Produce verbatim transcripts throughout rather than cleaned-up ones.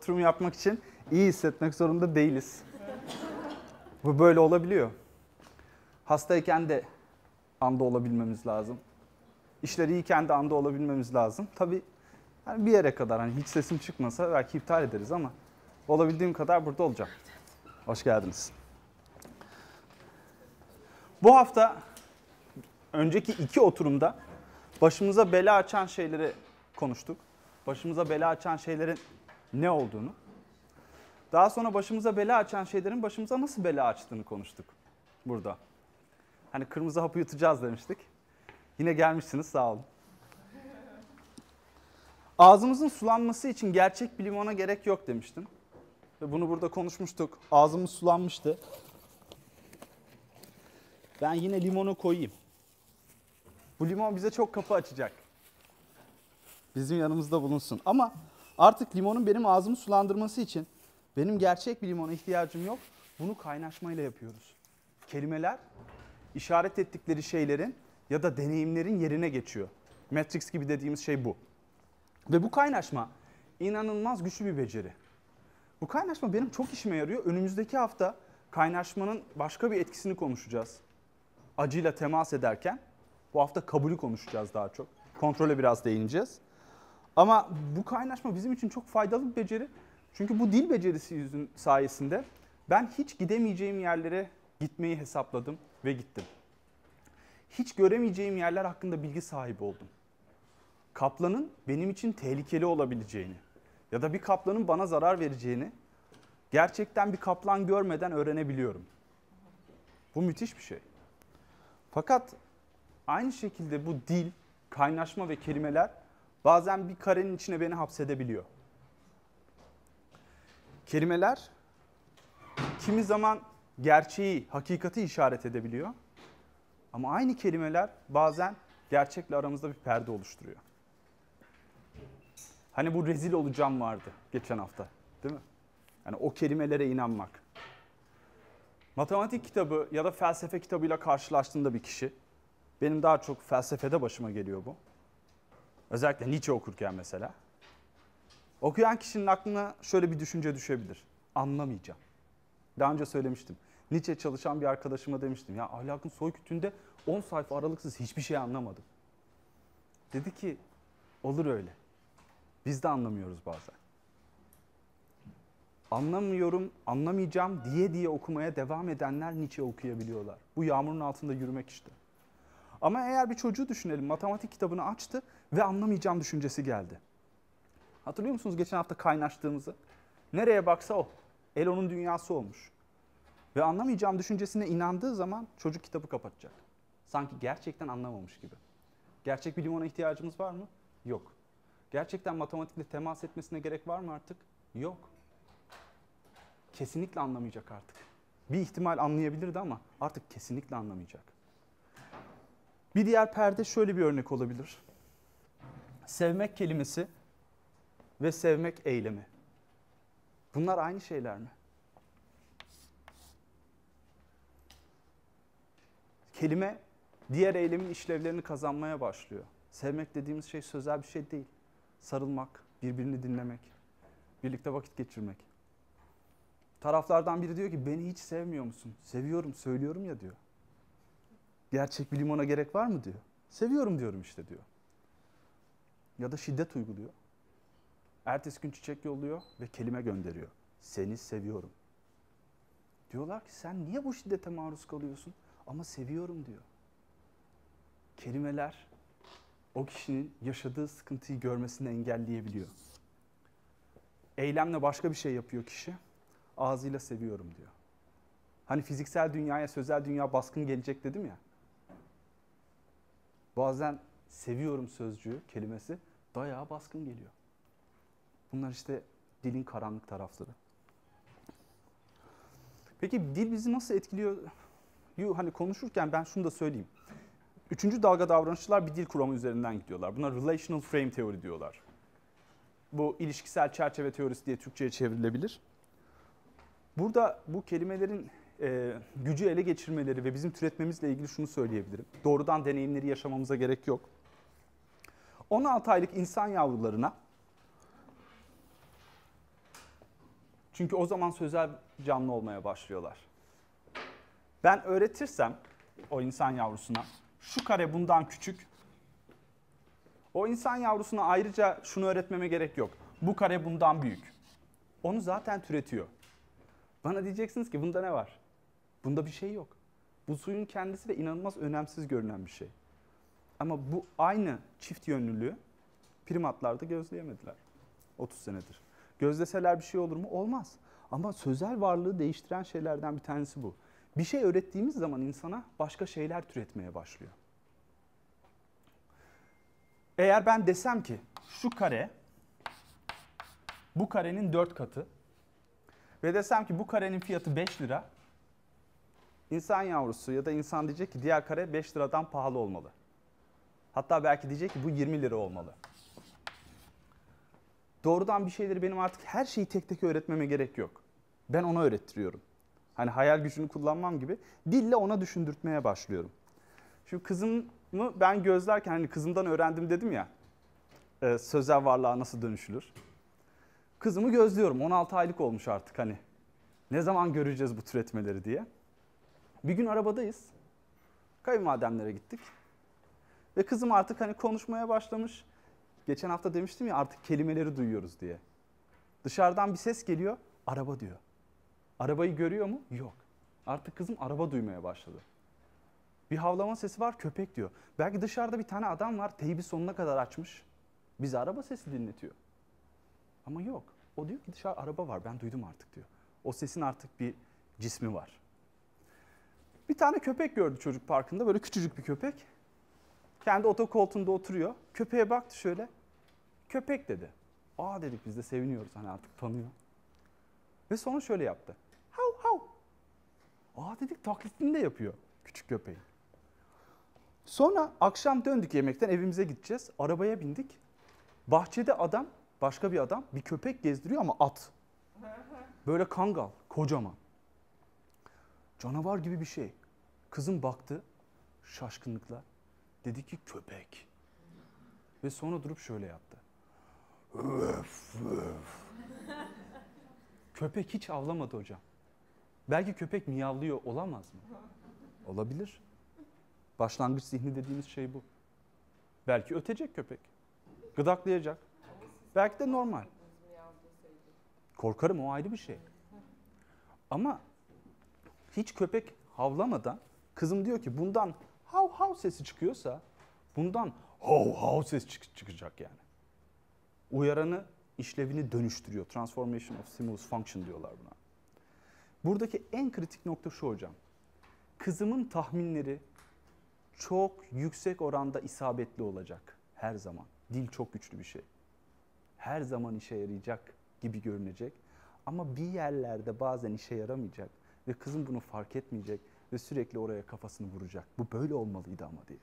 oturum yapmak için iyi hissetmek zorunda değiliz. Bu böyle olabiliyor. Hastayken de anda olabilmemiz lazım. İşler iyiyken de anda olabilmemiz lazım. Tabii yani bir yere kadar, hani hiç sesim çıkmasa belki iptal ederiz ama olabildiğim kadar burada olacağım. Hoş geldiniz. Bu hafta önceki iki oturumda başımıza bela açan şeyleri konuştuk. Başımıza bela açan şeylerin ne olduğunu. Daha sonra başımıza bela açan şeylerin başımıza nasıl bela açtığını konuştuk burada. Hani kırmızı hapı yutacağız demiştik. Yine gelmişsiniz, sağ olun. Ağzımızın sulanması için gerçek bir limona gerek yok demiştim. Ve bunu burada konuşmuştuk. Ağzımız sulanmıştı. Ben yine limonu koyayım. Bu limon bize çok kapı açacak. Bizim yanımızda bulunsun. Ama artık limonun benim ağzımı sulandırması için benim gerçek bir limona ihtiyacım yok. Bunu kaynaşmayla yapıyoruz. Kelimeler işaret ettikleri şeylerin ya da deneyimlerin yerine geçiyor. Matrix gibi dediğimiz şey bu. Ve bu kaynaşma inanılmaz güçlü bir beceri. Bu kaynaşma benim çok işime yarıyor. Önümüzdeki hafta kaynaşmanın başka bir etkisini konuşacağız. Acıyla temas ederken. Bu hafta kabulü konuşacağız daha çok. Kontrole biraz değineceğiz. Ama bu kaynaşma bizim için çok faydalı bir beceri. Çünkü bu dil becerisi yüzün sayesinde ben hiç gidemeyeceğim yerlere gitmeyi hesapladım ve gittim. Hiç göremeyeceğim yerler hakkında bilgi sahibi oldum. Kaplanın benim için tehlikeli olabileceğini ya da bir kaplanın bana zarar vereceğini gerçekten bir kaplan görmeden öğrenebiliyorum. Bu müthiş bir şey. Fakat aynı şekilde bu dil, kaynaşma ve kelimeler bazen bir karenin içine beni hapsedebiliyor. Kelimeler kimi zaman gerçeği, hakikati işaret edebiliyor. Ama aynı kelimeler bazen gerçekle aramızda bir perde oluşturuyor. Hani bu rezil olacağım vardı geçen hafta, değil mi? Yani o kelimelere inanmak. Matematik kitabı ya da felsefe kitabıyla karşılaştığında bir kişi, benim daha çok felsefede başıma geliyor bu. Özellikle Nietzsche okurken mesela. Okuyan kişinin aklına şöyle bir düşünce düşebilir. Anlamayacağım. Daha önce söylemiştim. Nietzsche çalışan bir arkadaşıma demiştim. Ya Ahlakın Soykütü'nde on sayfa aralıksız hiçbir şey anlamadım. Dedi ki olur öyle. Biz de anlamıyoruz bazen. Anlamıyorum, anlamayacağım diye diye okumaya devam edenler Nietzsche okuyabiliyorlar. Bu yağmurun altında yürümek işte. Ama eğer bir çocuğu düşünelim, matematik kitabını açtı ve anlamayacağım düşüncesi geldi. Hatırlıyor musunuz geçen hafta kaynaştığımızı? Nereye baksa o. El onun dünyası olmuş. Ve anlamayacağım düşüncesine inandığı zaman çocuk kitabı kapatacak. Sanki gerçekten anlamamış gibi. Gerçek bir limona ihtiyacımız var mı? Yok. Gerçekten matematikle temas etmesine gerek var mı artık? Yok. Kesinlikle anlamayacak artık. Bir ihtimal anlayabilirdi ama artık kesinlikle anlamayacak. Bir diğer perde şöyle bir örnek olabilir. Sevmek kelimesi ve sevmek eylemi. Bunlar aynı şeyler mi? Kelime diğer eylemin işlevlerini kazanmaya başlıyor. Sevmek dediğimiz şey sözel bir şey değil. Sarılmak, birbirini dinlemek, birlikte vakit geçirmek. Taraflardan biri diyor ki beni hiç sevmiyor musun? Seviyorum, söylüyorum ya diyor. Gerçek bir limona gerek var mı diyor. Seviyorum diyorum işte diyor. Ya da şiddet uyguluyor. Ertesi gün çiçek yolluyor ve kelime gönderiyor. Seni seviyorum. Diyorlar ki sen niye bu şiddete maruz kalıyorsun? Ama seviyorum diyor. Kelimeler o kişinin yaşadığı sıkıntıyı görmesini engelleyebiliyor. Eylemle başka bir şey yapıyor kişi. Ağzıyla seviyorum diyor. Hani fiziksel dünyaya sözel dünya baskın gelecek dedim ya. Bazen seviyorum sözcüğü, kelimesi dayağı baskın geliyor. Bunlar işte dilin karanlık tarafları. Peki dil bizi nasıl etkiliyor? Hani konuşurken ben şunu da söyleyeyim. Üçüncü dalga davranışçılar bir dil kuramı üzerinden gidiyorlar. Buna relational frame teori diyorlar. Bu ilişkisel çerçeve teorisi diye Türkçe'ye çevrilebilir. Burada bu kelimelerin e, gücü ele geçirmeleri ve bizim türetmemizle ilgili şunu söyleyebilirim. Doğrudan deneyimleri yaşamamıza gerek yok. on altı aylık insan yavrularına Çünkü o zaman sözel canlı olmaya başlıyorlar. Ben öğretirsem o insan yavrusuna şu kare bundan küçük. O insan yavrusuna ayrıca şunu öğretmeme gerek yok. Bu kare bundan büyük. Onu zaten türetiyor. Bana diyeceksiniz ki bunda ne var? Bunda bir şey yok. Bu suyun kendisi de inanılmaz önemsiz görünen bir şey. Ama bu aynı çift yönlülüğü primatlarda gözleyemediler otuz senedir. Gözleseler bir şey olur mu? Olmaz. Ama sözel varlığı değiştiren şeylerden bir tanesi bu. Bir şey öğrettiğimiz zaman insana başka şeyler türetmeye başlıyor. Eğer ben desem ki şu kare bu karenin dört katı ve desem ki bu karenin fiyatı beş lira, insan yavrusu ya da insan diyecek ki diğer kare beş liradan pahalı olmalı. Hatta belki diyecek ki bu yirmi lira olmalı. Doğrudan bir şeyleri benim artık her şeyi tek tek öğretmeme gerek yok. Ben ona öğrettiriyorum. Hani hayal gücünü kullanmam gibi dille ona düşündürtmeye başlıyorum. Şimdi kızımı ben gözlerken hani kızımdan öğrendim dedim ya, e, sözel varlığa nasıl dönüşülür. Kızımı gözlüyorum. on altı aylık olmuş artık hani. Ne zaman göreceğiz bu türetmeleri diye. Bir gün arabadayız. Kayınvalidemlere gittik. Ve kızım artık hani konuşmaya başlamış. Geçen hafta demiştim ya artık kelimeleri duyuyoruz diye. Dışarıdan bir ses geliyor. Araba diyor. Arabayı görüyor mu? Yok. Artık kızım araba duymaya başladı. Bir havlama sesi var, köpek diyor. Belki dışarıda bir tane adam var, teybi sonuna kadar açmış. Bize araba sesi dinletiyor. Ama yok. O diyor ki dışarı araba var, ben duydum artık diyor. O sesin artık bir cismi var. Bir tane köpek gördü çocuk parkında, böyle küçücük bir köpek. Kendi otokoltuğunda oturuyor. Köpeğe baktı şöyle. Köpek dedi. Aa dedik biz de seviniyoruz hani artık tanıyor. Ve sonra şöyle yaptı. Hav hav. Aa dedik taklitini de yapıyor küçük köpeğin. Sonra akşam döndük yemekten, evimize gideceğiz. Arabaya bindik. Bahçede adam, başka bir adam bir köpek gezdiriyor ama at. Böyle kangal, kocaman. Canavar gibi bir şey. Kızım baktı şaşkınlıkla. Dedi ki köpek. Ve sonra durup şöyle yaptı. Öf, öf. Köpek hiç avlamadı hocam. Belki köpek miyavlıyor, olamaz mı? Olabilir. Başlangıç zihni dediğimiz şey bu. Belki ötecek köpek. Gıdaklayacak. Belki de normal. Korkarım, o ayrı bir şey. Ama hiç köpek havlamadan kızım diyor ki bundan hav hav sesi çıkıyorsa bundan hav hav ses çık- çıkacak yani. Uyaranı işlevini dönüştürüyor. Transformation of stimulus function diyorlar buna. Buradaki en kritik nokta şu hocam. Kızımın tahminleri çok yüksek oranda isabetli olacak her zaman. Dil çok güçlü bir şey. Her zaman işe yarayacak gibi görünecek. Ama bir yerlerde bazen işe yaramayacak ve kızım bunu fark etmeyecek ve sürekli oraya kafasını vuracak. Bu böyle olmalıydı ama diye.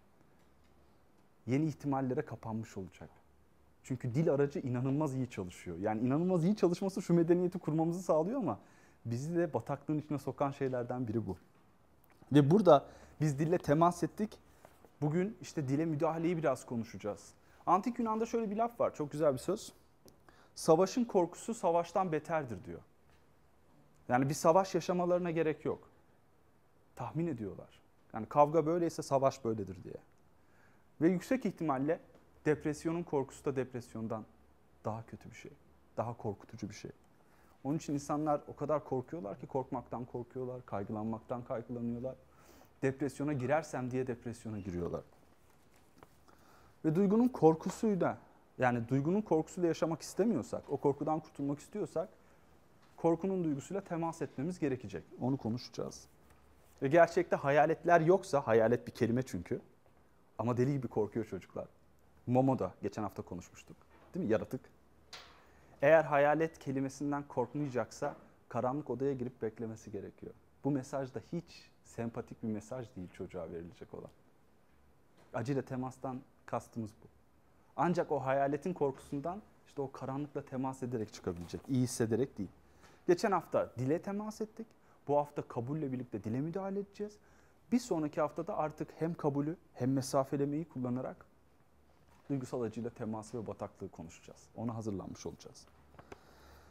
Yeni ihtimallere kapanmış olacak. Çünkü dil aracı inanılmaz iyi çalışıyor. Yani inanılmaz iyi çalışması şu medeniyeti kurmamızı sağlıyor ama bizi de bataklığın içine sokan şeylerden biri bu. Ve burada biz dille temas ettik. Bugün işte dile müdahaleyi biraz konuşacağız. Antik Yunan'da şöyle bir laf var, çok güzel bir söz. Savaşın korkusu savaştan beterdir diyor. Yani bir savaş yaşamalarına gerek yok. Tahmin ediyorlar. Yani kavga böyleyse savaş böyledir diye. Ve yüksek ihtimalle depresyonun korkusu da depresyondan daha kötü bir şey. Daha korkutucu bir şey. Onun için insanlar o kadar korkuyorlar ki korkmaktan korkuyorlar, kaygılanmaktan kaygılanıyorlar. Depresyona girersem diye depresyona giriyorlar. Ve duygunun korkusuyla, yani duygunun korkusuyla yaşamak istemiyorsak, o korkudan kurtulmak istiyorsak, korkunun duygusuyla temas etmemiz gerekecek. Onu konuşacağız. Ve gerçekte hayaletler yoksa, hayalet bir kelime çünkü, ama deli gibi korkuyor çocuklar. Momo'da geçen hafta konuşmuştuk. Değil mi? Yaratık. Eğer hayalet kelimesinden korkmayacaksa karanlık odaya girip beklemesi gerekiyor. Bu mesaj da hiç sempatik bir mesaj değil çocuğa verilecek olan. Acıyla temastan kastımız bu. Ancak o hayaletin korkusundan işte o karanlıkla temas ederek çıkabilecek. İyi hissederek değil. Geçen hafta dile temas ettik. Bu hafta kabulle birlikte dile müdahale edeceğiz. Bir sonraki haftada artık hem kabulü hem mesafelemeyi kullanarak duygusal acıyla teması ve bataklığı konuşacağız. Ona hazırlanmış olacağız.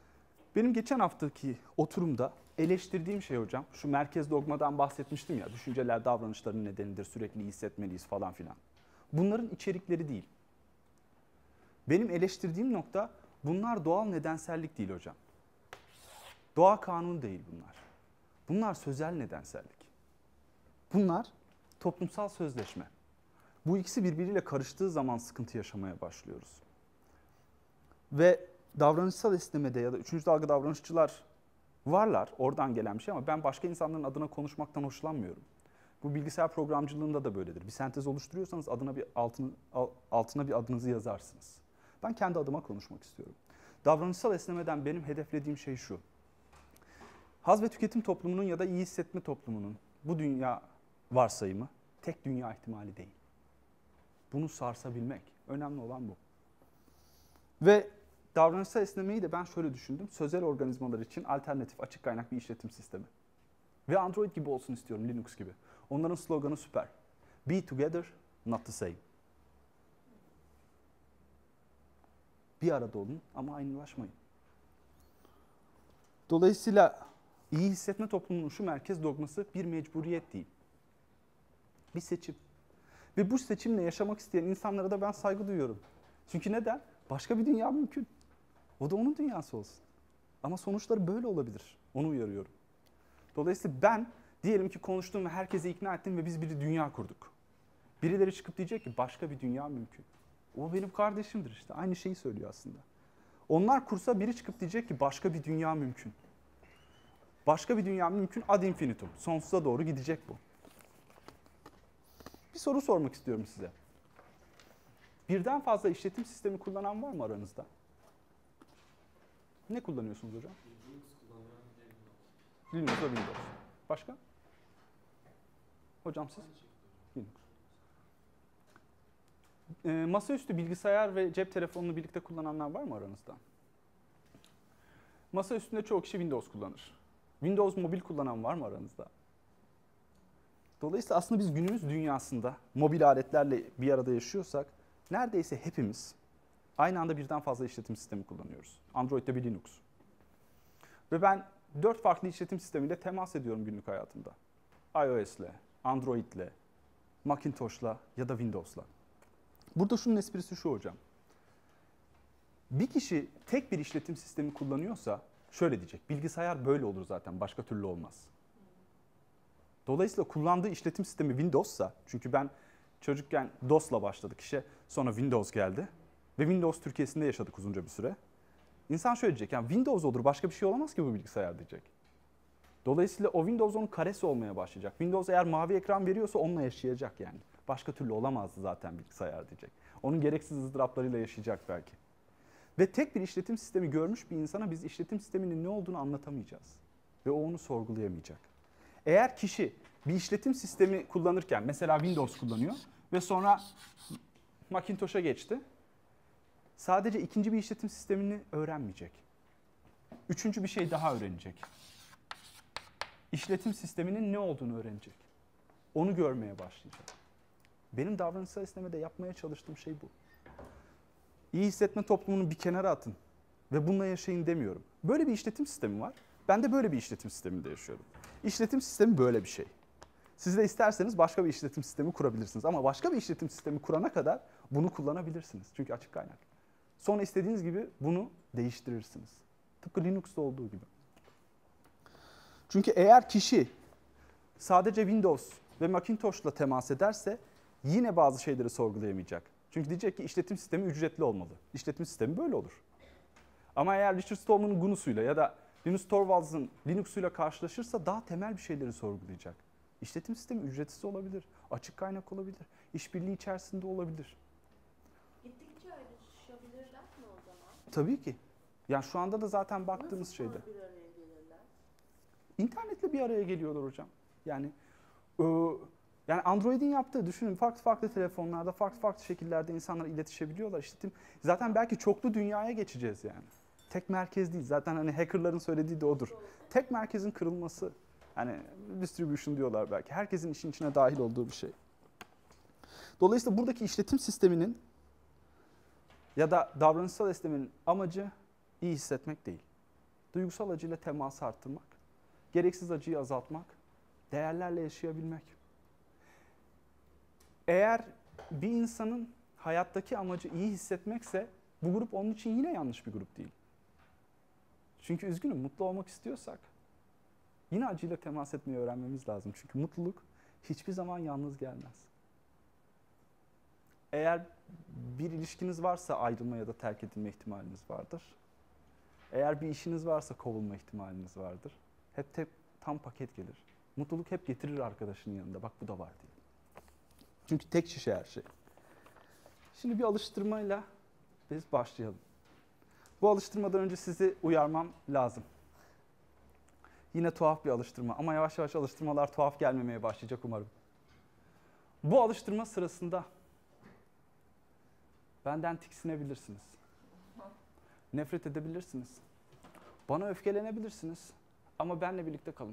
Benim geçen haftaki oturumda eleştirdiğim şey hocam, şu merkez dogmadan bahsetmiştim ya, düşünceler davranışların nedenidir, sürekli iyi hissetmeliyiz falan filan. Bunların içerikleri değil. Benim eleştirdiğim nokta, bunlar doğal nedensellik değil hocam. Doğa kanunu değil bunlar. Bunlar sözel nedensellik. Bunlar toplumsal sözleşme. Bu ikisi birbiriyle karıştığı zaman sıkıntı yaşamaya başlıyoruz. Ve davranışsal esnemede ya da üçüncü dalga davranışçılar varlar, oradan gelen bir şey, ama ben başka insanların adına konuşmaktan hoşlanmıyorum. Bu bilgisayar programcılığında da böyledir. Bir sentez oluşturuyorsanız adına bir altını, altına bir adınızı yazarsınız. Ben kendi adıma konuşmak istiyorum. Davranışsal esnemeden benim hedeflediğim şey şu. Haz ve tüketim toplumunun ya da iyi hissetme toplumunun bu dünya varsayımı tek dünya ihtimali değil. Bunu sarsabilmek. Önemli olan bu. Ve davranışsal esnemeyi de ben şöyle düşündüm. Sözel organizmalar için alternatif, açık kaynak bir işletim sistemi. Ve Android gibi olsun istiyorum, Linux gibi. Onların sloganı süper. Be together, not the same. Bir arada olun ama aynılaşmayın. Dolayısıyla iyi hissetme toplumunun şu merkez dogması bir mecburiyet değil. Bir seçim. Ve bu seçimle yaşamak isteyen insanlara da ben saygı duyuyorum. Çünkü neden? Başka bir dünya mümkün. O da onun dünyası olsun. Ama sonuçları böyle olabilir. Onu uyarıyorum. Dolayısıyla ben diyelim ki konuştum ve herkesi ikna ettim ve biz bir dünya kurduk. Birileri çıkıp diyecek ki başka bir dünya mümkün. O benim kardeşimdir işte. Aynı şeyi söylüyor aslında. Onlar kursa biri çıkıp diyecek ki başka bir dünya mümkün. Başka bir dünya mümkün ad infinitum. Sonsuza doğru gidecek bu. Bir soru sormak istiyorum size. Birden fazla işletim sistemi kullanan var mı aranızda? Ne kullanıyorsunuz hocam? Linux ve Windows. Başka? Hocam siz? Linux. E, masaüstü bilgisayar ve cep telefonunu birlikte kullananlar var mı aranızda? Masa üstünde çoğu kişi Windows kullanır. Windows mobil kullanan var mı aranızda? Dolayısıyla aslında biz günümüz dünyasında mobil aletlerle bir arada yaşıyorsak neredeyse hepimiz aynı anda birden fazla işletim sistemi kullanıyoruz. Android'de bir Linux. Ve ben dört farklı işletim sistemiyle temas ediyorum günlük hayatımda. iOS'le, Android'le, Macintosh'la ya da Windows'la. Burada şunun esprisi şu hocam. Bir kişi tek bir işletim sistemi kullanıyorsa şöyle diyecek. Bilgisayar böyle olur zaten, başka türlü olmaz. Dolayısıyla kullandığı işletim sistemi Windows'sa, çünkü ben çocukken DOS'la başladık işe, sonra Windows geldi ve Windows Türkiye'sinde yaşadık uzunca bir süre. İnsan şöyle diyecek, yani Windows olur, başka bir şey olamaz ki bu bilgisayar diyecek. Dolayısıyla o Windows onun karesi olmaya başlayacak. Windows eğer mavi ekran veriyorsa onunla yaşayacak yani. Başka türlü olamazdı zaten bilgisayar diyecek. Onun gereksiz ızdıraplarıyla yaşayacak belki. Ve tek bir işletim sistemi görmüş bir insana biz işletim sisteminin ne olduğunu anlatamayacağız. Ve o onu sorgulayamayacak. Eğer kişi bir işletim sistemi kullanırken, mesela Windows kullanıyor ve sonra Macintosh'a geçti, sadece ikinci bir işletim sistemini öğrenmeyecek. Üçüncü bir şey daha öğrenecek. İşletim sisteminin ne olduğunu öğrenecek. Onu görmeye başlayacak. Benim davranışsal esnemede yapmaya çalıştığım şey bu. İyi hissetme toplumunu bir kenara atın ve bununla yaşayın demiyorum. Böyle bir işletim sistemi var. Ben de böyle bir işletim sisteminde yaşıyorum. İşletim sistemi böyle bir şey. Siz de isterseniz başka bir işletim sistemi kurabilirsiniz. Ama başka bir işletim sistemi kurana kadar bunu kullanabilirsiniz. Çünkü açık kaynak. Sonra istediğiniz gibi bunu değiştirirsiniz. Tıpkı Linux'ta olduğu gibi. Çünkü eğer kişi sadece Windows ve Macintosh'la temas ederse yine bazı şeyleri sorgulayamayacak. Çünkü diyecek ki işletim sistemi ücretli olmalı. İşletim sistemi böyle olur. Ama eğer Richard Stallman'ın G N U'suyla ya da Linus Torvalds'ın Linux'uyla karşılaşırsa daha temel bir şeyleri sorgulayacak. İşletim sistemi ücretsiz olabilir, açık kaynak olabilir, işbirliği içerisinde olabilir. Gittikçe ayrışabilirler mi o zaman? Tabii ki. Yani şu anda da zaten baktığımız Nasıl şeyde. bir araya gelirler? İnternetle bir araya geliyorlar hocam. Yani e, yani Android'in yaptığı, düşünün, farklı farklı telefonlarda, farklı farklı şekillerde insanlar iletişebiliyorlar. İşletim zaten belki çoklu dünyaya geçeceğiz yani. Tek merkez değil. Zaten hani hackerların söylediği de odur. Tek merkezin kırılması. Hani distribution diyorlar belki. Herkesin işin içine dahil olduğu bir şey. Dolayısıyla buradaki işletim sisteminin ya da davranışsal esnemenin amacı iyi hissetmek değil. duygusal acıyla teması arttırmak, gereksiz acıyı azaltmak, değerlerle yaşayabilmek. Eğer bir insanın hayattaki amacı iyi hissetmekse bu grup onun için yine yanlış bir grup değil. Çünkü üzgünüm, mutlu olmak istiyorsak yine acıyla temas etmeyi öğrenmemiz lazım. Çünkü mutluluk hiçbir zaman yalnız gelmez. Eğer bir ilişkiniz varsa ayrılma ya da terk edilme ihtimaliniz vardır. Eğer bir işiniz varsa kovulma ihtimaliniz vardır. Hep tek tam paket gelir. Mutluluk hep getirir arkadaşının yanında. Bak bu da var diye. Çünkü tek şişe her şey. Şimdi bir alıştırmayla biz başlayalım. Bu alıştırmadan önce sizi uyarmam lazım. Yine tuhaf bir alıştırma ama yavaş yavaş alıştırmalar tuhaf gelmemeye başlayacak umarım. Bu alıştırma sırasında benden tiksinebilirsiniz. Nefret edebilirsiniz. Bana öfkelenebilirsiniz ama benle birlikte kalın.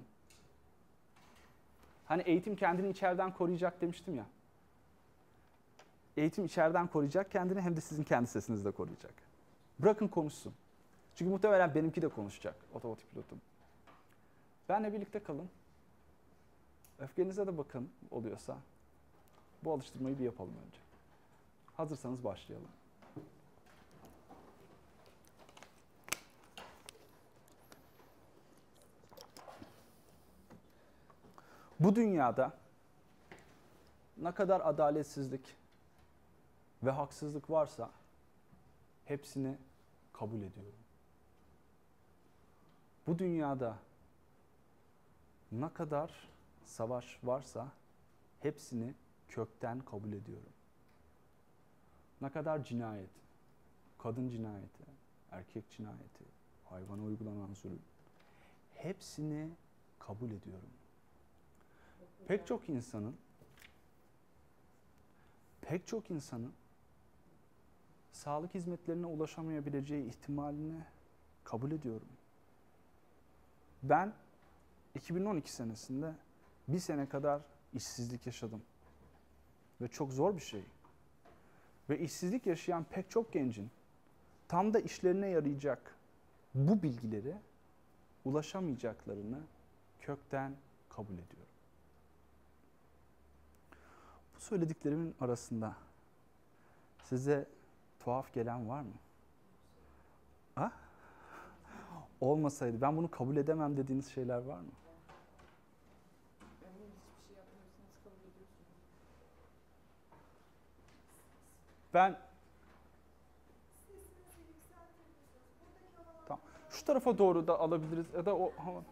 Hani eğitim kendini içeriden koruyacak demiştim ya. Eğitim içeriden koruyacak kendini hem de sizin kendi sesinizi de koruyacak. Bırakın konuşsun. Çünkü muhtemelen benimki de konuşacak otomatik pilotum. Benle birlikte kalın. Öfkenize de bakın oluyorsa. Bu alıştırmayı bir yapalım önce. Hazırsanız başlayalım. Bu dünyada ne kadar adaletsizlik ve haksızlık varsa hepsini kabul ediyorum. Bu dünyada ne kadar savaş varsa hepsini kökten kabul ediyorum. Ne kadar cinayet, kadın cinayeti, erkek cinayeti, hayvana uygulanan zulüm, hepsini kabul ediyorum. Pek çok insanın, pek çok insanın sağlık hizmetlerine ulaşamayabileceği ihtimalini kabul ediyorum. Ben iki bin on iki senesinde bir sene kadar işsizlik yaşadım. Ve çok zor bir şey. Ve işsizlik yaşayan pek çok gencin tam da işlerine yarayacak bu bilgileri ulaşamayacaklarını kökten kabul ediyorum. Bu söylediklerimin arasında size tuhaf gelen var mı? Ha? Olmasaydı ben bunu kabul edemem dediğiniz şeyler var mı? Ben tamam. Şu tarafa doğru da alabiliriz ya da o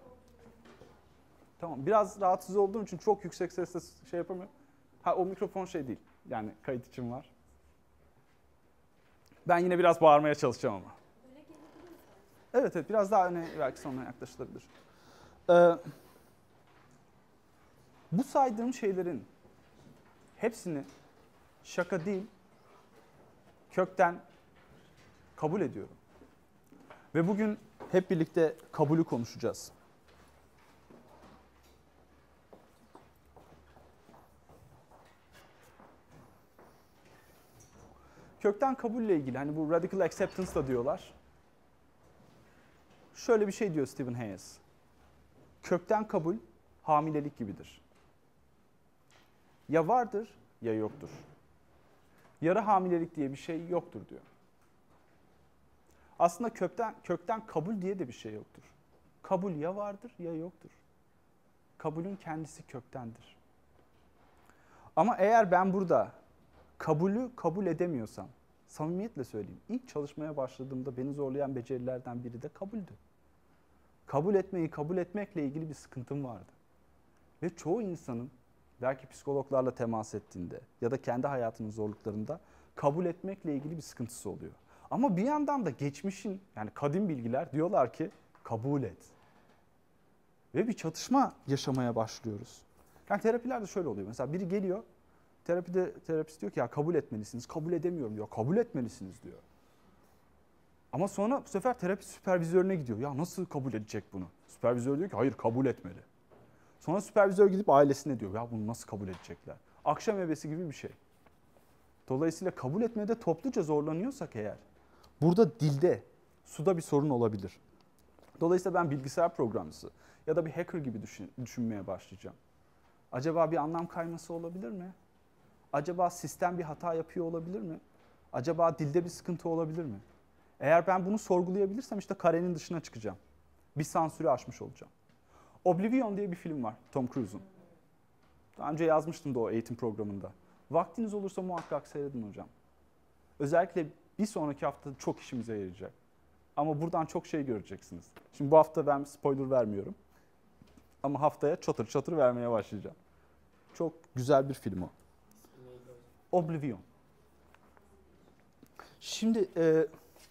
tamam. Biraz rahatsız olduğum için çok yüksek sesle şey yapamıyorum. Ha o mikrofon şey değil. Yani kayıt için var. Ben yine biraz bağırmaya çalışacağım ama. Evet evet biraz daha öne belki sonra yaklaşılabilir. Ee, bu saydığım şeylerin hepsini şaka değil, kökten kabul ediyorum. Ve bugün hep birlikte kabulü konuşacağız. Kökten kabulle ilgili hani bu radical acceptance da diyorlar. Şöyle bir şey diyor Stephen Hayes. Kökten kabul hamilelik gibidir. Ya vardır ya yoktur. Yarı hamilelik diye bir şey yoktur diyor. Aslında kökten kökten kabul diye de bir şey yoktur. Kabul ya vardır ya yoktur. Kabulün kendisi köktendir. Ama eğer ben burada kabulü kabul edemiyorsam, samimiyetle söyleyeyim, ilk çalışmaya başladığımda beni zorlayan becerilerden biri de kabuldü. Kabul etmeyi kabul etmekle ilgili bir sıkıntım vardı. Ve çoğu insanın belki psikologlarla temas ettiğinde ya da kendi hayatının zorluklarında kabul etmekle ilgili bir sıkıntısı oluyor. Ama bir yandan da geçmişin yani kadim bilgiler diyorlar ki kabul et. Ve bir çatışma yaşamaya başlıyoruz. Yani terapilerde şöyle oluyor. Mesela biri geliyor, terapide terapist diyor ki ya kabul etmelisiniz. Kabul edemiyorum diyor. Kabul etmelisiniz diyor. Ama sonra bu sefer terapi süpervizörüne gidiyor. Ya nasıl kabul edecek bunu? Süpervizör diyor ki hayır kabul etmeli. Sonra süpervizör gidip ailesine diyor ya bunu nasıl kabul edecekler? Akşam evesi gibi bir şey. Dolayısıyla kabul etmede topluca zorlanıyorsak eğer burada dilde, suda bir sorun olabilir. Dolayısıyla ben bilgisayar programcısı ya da bir hacker gibi düşün, düşünmeye başlayacağım. Acaba bir anlam kayması olabilir mi? Acaba sistem bir hata yapıyor olabilir mi? Acaba dilde bir sıkıntı olabilir mi? Eğer ben bunu sorgulayabilirsem işte karenin dışına çıkacağım. Bir sansürü aşmış olacağım. Oblivion diye bir film var Tom Cruise'un. Daha önce yazmıştım da o eğitim programında. Vaktiniz olursa muhakkak seyredin hocam. Özellikle bir sonraki hafta çok işimize yarayacak. Ama buradan çok şey göreceksiniz. Şimdi bu hafta ben spoiler vermiyorum. Ama haftaya çatır çatır vermeye başlayacağım. Çok güzel bir film o. Oblivion. Şimdi e,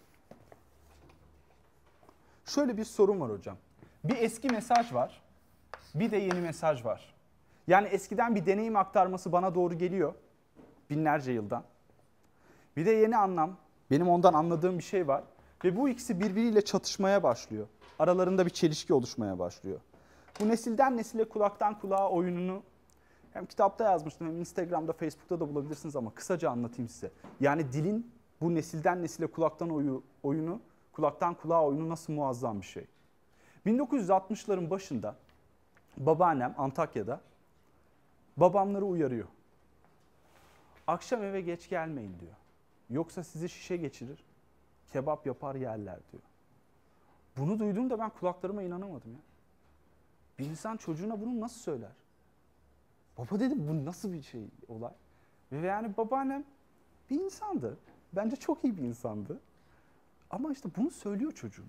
şöyle bir sorun var hocam. Bir eski mesaj var, bir de yeni mesaj var. Yani eskiden bir deneyim aktarması bana doğru geliyor, binlerce yıldan. Bir de yeni anlam, benim ondan anladığım bir şey var. Ve bu ikisi birbiriyle çatışmaya başlıyor. Aralarında bir çelişki oluşmaya başlıyor. Bu nesilden nesile, kulaktan kulağa oyununu hem kitapta yazmıştım hem Instagram'da, Facebook'ta da bulabilirsiniz ama kısaca anlatayım size. Yani dilin bu nesilden nesile kulaktan oyu, oyunu, kulaktan kulağa oyunu nasıl muazzam bir şey. bin dokuz yüz altmışların başında babaannem Antakya'da babamları uyarıyor. Akşam eve geç gelmeyin diyor. Yoksa sizi şişe geçirir, kebap yapar yerler diyor. Bunu duyduğumda ben kulaklarıma inanamadım ya. Bir insan çocuğuna bunu nasıl söyler? Baba dedim bu nasıl bir şey olay? Ve yani babaannem bir insandı. Bence çok iyi bir insandı. Ama işte bunu söylüyor çocuğuna.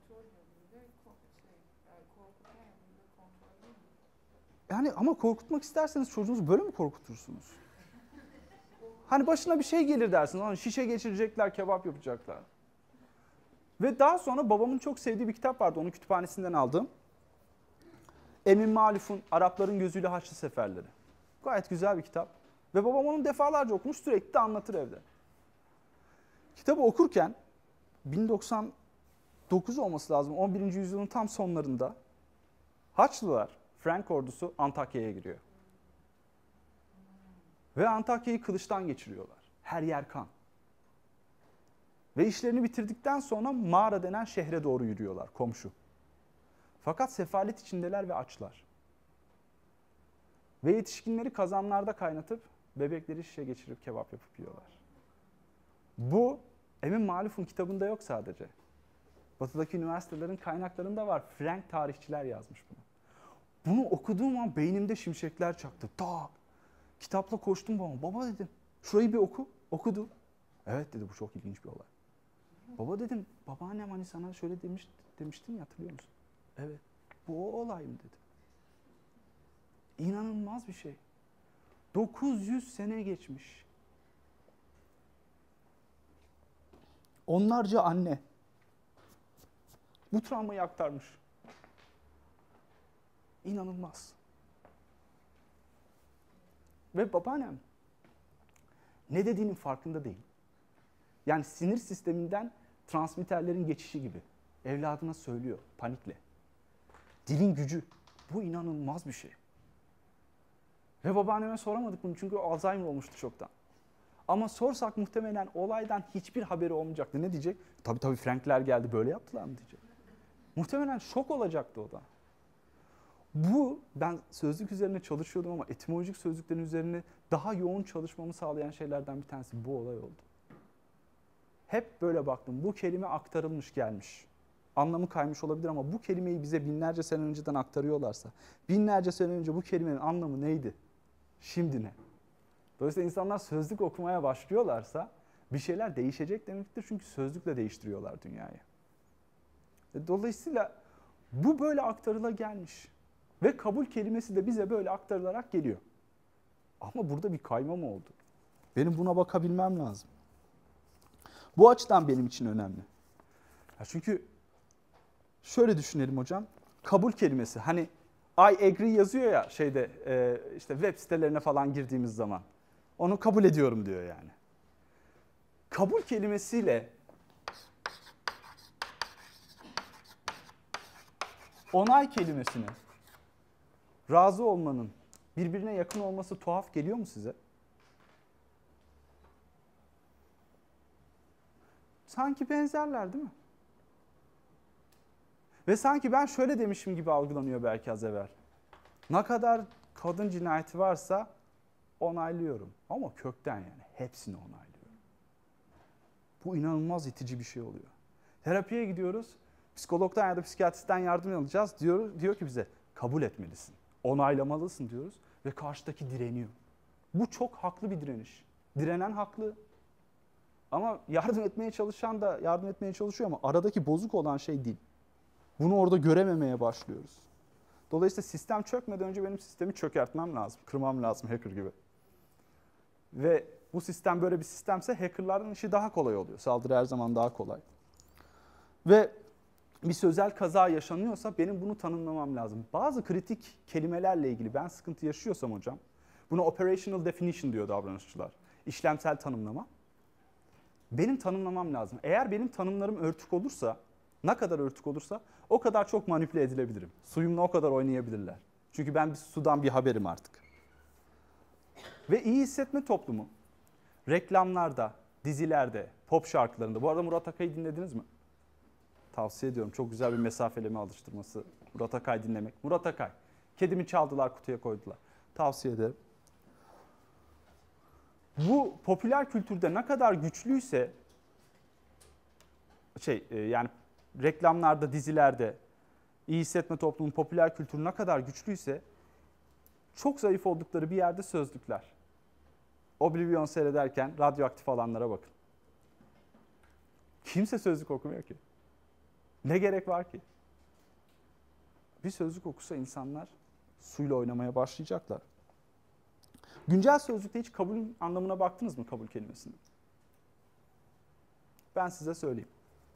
Yani ama korkutmak isterseniz çocuğunuzu böyle mi korkutursunuz? Hani başına bir şey gelir dersiniz. Hani şişe geçirecekler, kebap yapacaklar. Ve daha sonra babamın çok sevdiği bir kitap vardı. Onu kütüphanesinden aldım. Emin Maluf'un Arapların Gözüyle Haçlı Seferleri. Gayet güzel bir kitap. Ve babam onu defalarca okumuş, sürekli de anlatır evde. Kitabı okurken bin doksan dokuz olması lazım, on birinci yüzyılın tam sonlarında Haçlılar, Frank ordusu Antakya'ya giriyor. Ve Antakya'yı kılıçtan geçiriyorlar. Her yer kan. Ve işlerini bitirdikten sonra Mağara denen şehre doğru yürüyorlar, komşu. Fakat sefalet içindeler ve açlar. Ve yetişkinleri kazanlarda kaynatıp bebekleri şişe geçirip kebap yapıp yiyorlar. Bu Emin Maluf'un kitabında yok sadece. Batı'daki üniversitelerin kaynaklarında var. Frank tarihçiler yazmış bunu. Bunu okuduğum an beynimde şimşekler çaktı. Tak! Kitapla koştum babama. Baba dedim, şurayı bir oku. Okudu. Evet dedi, bu çok ilginç bir olay. Baba dedim, babaannem hani sana şöyle demiş, demiştin ya, hatırlıyor musun? Evet. Bu o olay mı dedim. İnanılmaz bir şey. dokuz yüz sene geçmiş. Onlarca anne bu travmayı aktarmış. İnanılmaz. Ve babaannem ne dediğinin farkında değil. Yani sinir sisteminden transmitterlerin geçişi gibi. Evladına söylüyor panikle. Dilin gücü. Bu inanılmaz bir şey. Ve babaanneme soramadık bunu çünkü Alzheimer olmuştu çoktan. Ama sorsak muhtemelen olaydan hiçbir haberi olmayacaktı. Ne diyecek? Tabii tabii Frankler geldi, böyle yaptılar mı diyecek. Muhtemelen şok olacaktı o da. Bu, ben sözlük üzerine çalışıyordum ama etimolojik sözlüklerin üzerine daha yoğun çalışmamı sağlayan şeylerden bir tanesi bu olay oldu. Hep böyle baktım. Bu kelime aktarılmış gelmiş. Anlamı kaymış olabilir ama bu kelimeyi bize binlerce sene önceden aktarıyorlarsa, binlerce sene önce bu kelimenin anlamı neydi? Şimdi ne? Dolayısıyla insanlar sözlük okumaya başlıyorlarsa bir şeyler değişecek demektir. Çünkü sözlükle değiştiriyorlar dünyayı. Dolayısıyla bu böyle aktarıla gelmiş. Ve kabul kelimesi de bize böyle aktarılarak geliyor. Ama burada bir kayma mı oldu? Benim buna bakabilmem lazım. Bu açıdan benim için önemli. Ya çünkü şöyle düşünelim hocam. Kabul kelimesi, hani I agree yazıyor ya şeyde e, işte web sitelerine falan girdiğimiz zaman. Onu kabul ediyorum diyor yani. Kabul kelimesiyle onay kelimesini, razı olmanın birbirine yakın olması tuhaf geliyor mu size? Sanki benzerler değil mi? Ve sanki ben şöyle demişim gibi algılanıyor belki az evvel. Ne kadar kadın cinayeti varsa onaylıyorum. Ama kökten yani hepsini onaylıyorum. Bu inanılmaz itici bir şey oluyor. Terapiye gidiyoruz. Psikologdan ya da psikiyatristten yardım alacağız. Diyor, diyor ki bize kabul etmelisin. Onaylamalısın diyoruz. Ve karşıdaki direniyor. Bu çok haklı bir direniş. Direnen haklı. Ama yardım etmeye çalışan da yardım etmeye çalışıyor ama aradaki bozuk olan şey değil. Bunu orada görememeye başlıyoruz. Dolayısıyla sistem çökmeden önce benim sistemi çökertmem lazım. Kırmam lazım hacker gibi. Ve bu sistem böyle bir sistemse hackerların işi daha kolay oluyor. Saldırı her zaman daha kolay. Ve bir sözel kaza yaşanıyorsa benim bunu tanımlamam lazım. Bazı kritik kelimelerle ilgili ben sıkıntı yaşıyorsam hocam, buna operational definition diyor davranışçılar. İşlemsel tanımlama. Benim tanımlamam lazım. Eğer benim tanımlarım örtük olursa, ne kadar örtük olursa o kadar çok manipüle edilebilirim. Suyumla o kadar oynayabilirler. Çünkü ben bir sudan bir haberim artık. Ve iyi hissetme toplumu reklamlarda, dizilerde, pop şarkılarında. Bu arada Murat Akay'ı dinlediniz mi? Tavsiye ediyorum. Çok güzel bir mesafeleme alıştırması. Murat Akay dinlemek. Murat Akay. Kedimi çaldılar, kutuya koydular. Tavsiye ederim. Bu popüler kültürde ne kadar güçlüyse şey yani reklamlarda, dizilerde iyi hissetme toplumunun popüler kültürü ne kadar güçlüyse çok zayıf oldukları bir yerde sözlükler. Oblivion seyrederken radyoaktif alanlara bakın. Kimse sözlük okumuyor ki. Ne gerek var ki? Bir sözlük okusa insanlar suyla oynamaya başlayacaklar. Güncel sözlükte hiç kabul anlamına baktınız mı kabul kelimesini? Ben size söyleyeyim.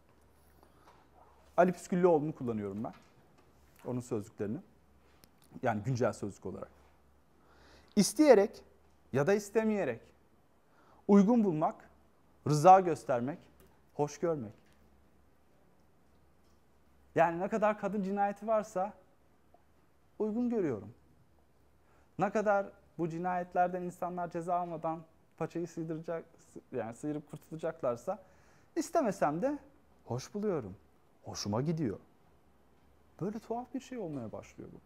Ali Püsküllüoğlu'nu kullanıyorum ben. Onun sözlüklerini. Yani güncel sözlük olarak. İsteyerek ya da istemeyerek uygun bulmak, rıza göstermek, hoş görmek. Yani ne kadar kadın cinayeti varsa uygun görüyorum. Ne kadar bu cinayetlerden insanlar ceza almadan paçayı sıyıracak, yani sıyırıp kurtulacaklarsa istemesem de hoş buluyorum. Hoşuma gidiyor. Böyle tuhaf bir şey olmaya başlıyor bu.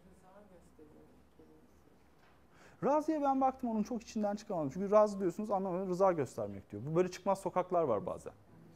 Razı'ya ben baktım onun çok içinden çıkamadım. Çünkü razı diyorsunuz anlamadım rıza göstermek diyor. Bu böyle çıkmaz sokaklar var bazen.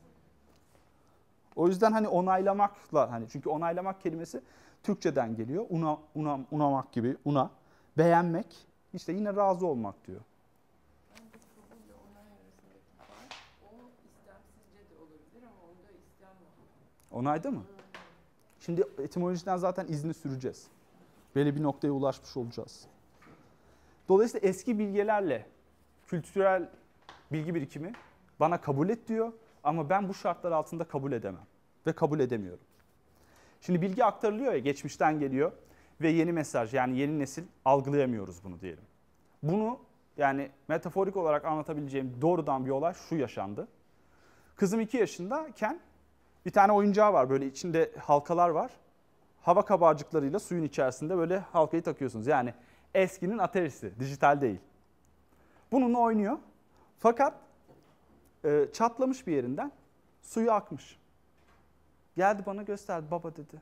O yüzden hani onaylamakla hani çünkü onaylamak kelimesi Türkçeden geliyor. Una, una, unamak gibi una. Beğenmek işte yine razı olmak diyor. Yani bu kabulle onay arasındaki fark o istemsizce de olabilir ama onda istem var. Onayda mı? Şimdi etimolojiden zaten izni süreceğiz. Böyle bir noktaya ulaşmış olacağız. Dolayısıyla eski bilgelerle kültürel bilgi birikimi bana kabul et diyor ama ben bu şartlar altında kabul edemem ve kabul edemiyorum. Şimdi bilgi aktarılıyor ya geçmişten geliyor ve yeni mesaj yani yeni nesil algılayamıyoruz bunu diyelim. Bunu yani metaforik olarak anlatabileceğim doğrudan bir olay şu yaşandı. Kızım iki yaşındayken bir tane oyuncağı var böyle içinde halkalar var. Hava kabarcıklarıyla suyun içerisinde böyle halkayı takıyorsunuz. Yani eskinin Atari'si, dijital değil. Bununla oynuyor. Fakat e, çatlamış bir yerinden suyu akmış. Geldi bana gösterdi. Baba dedi.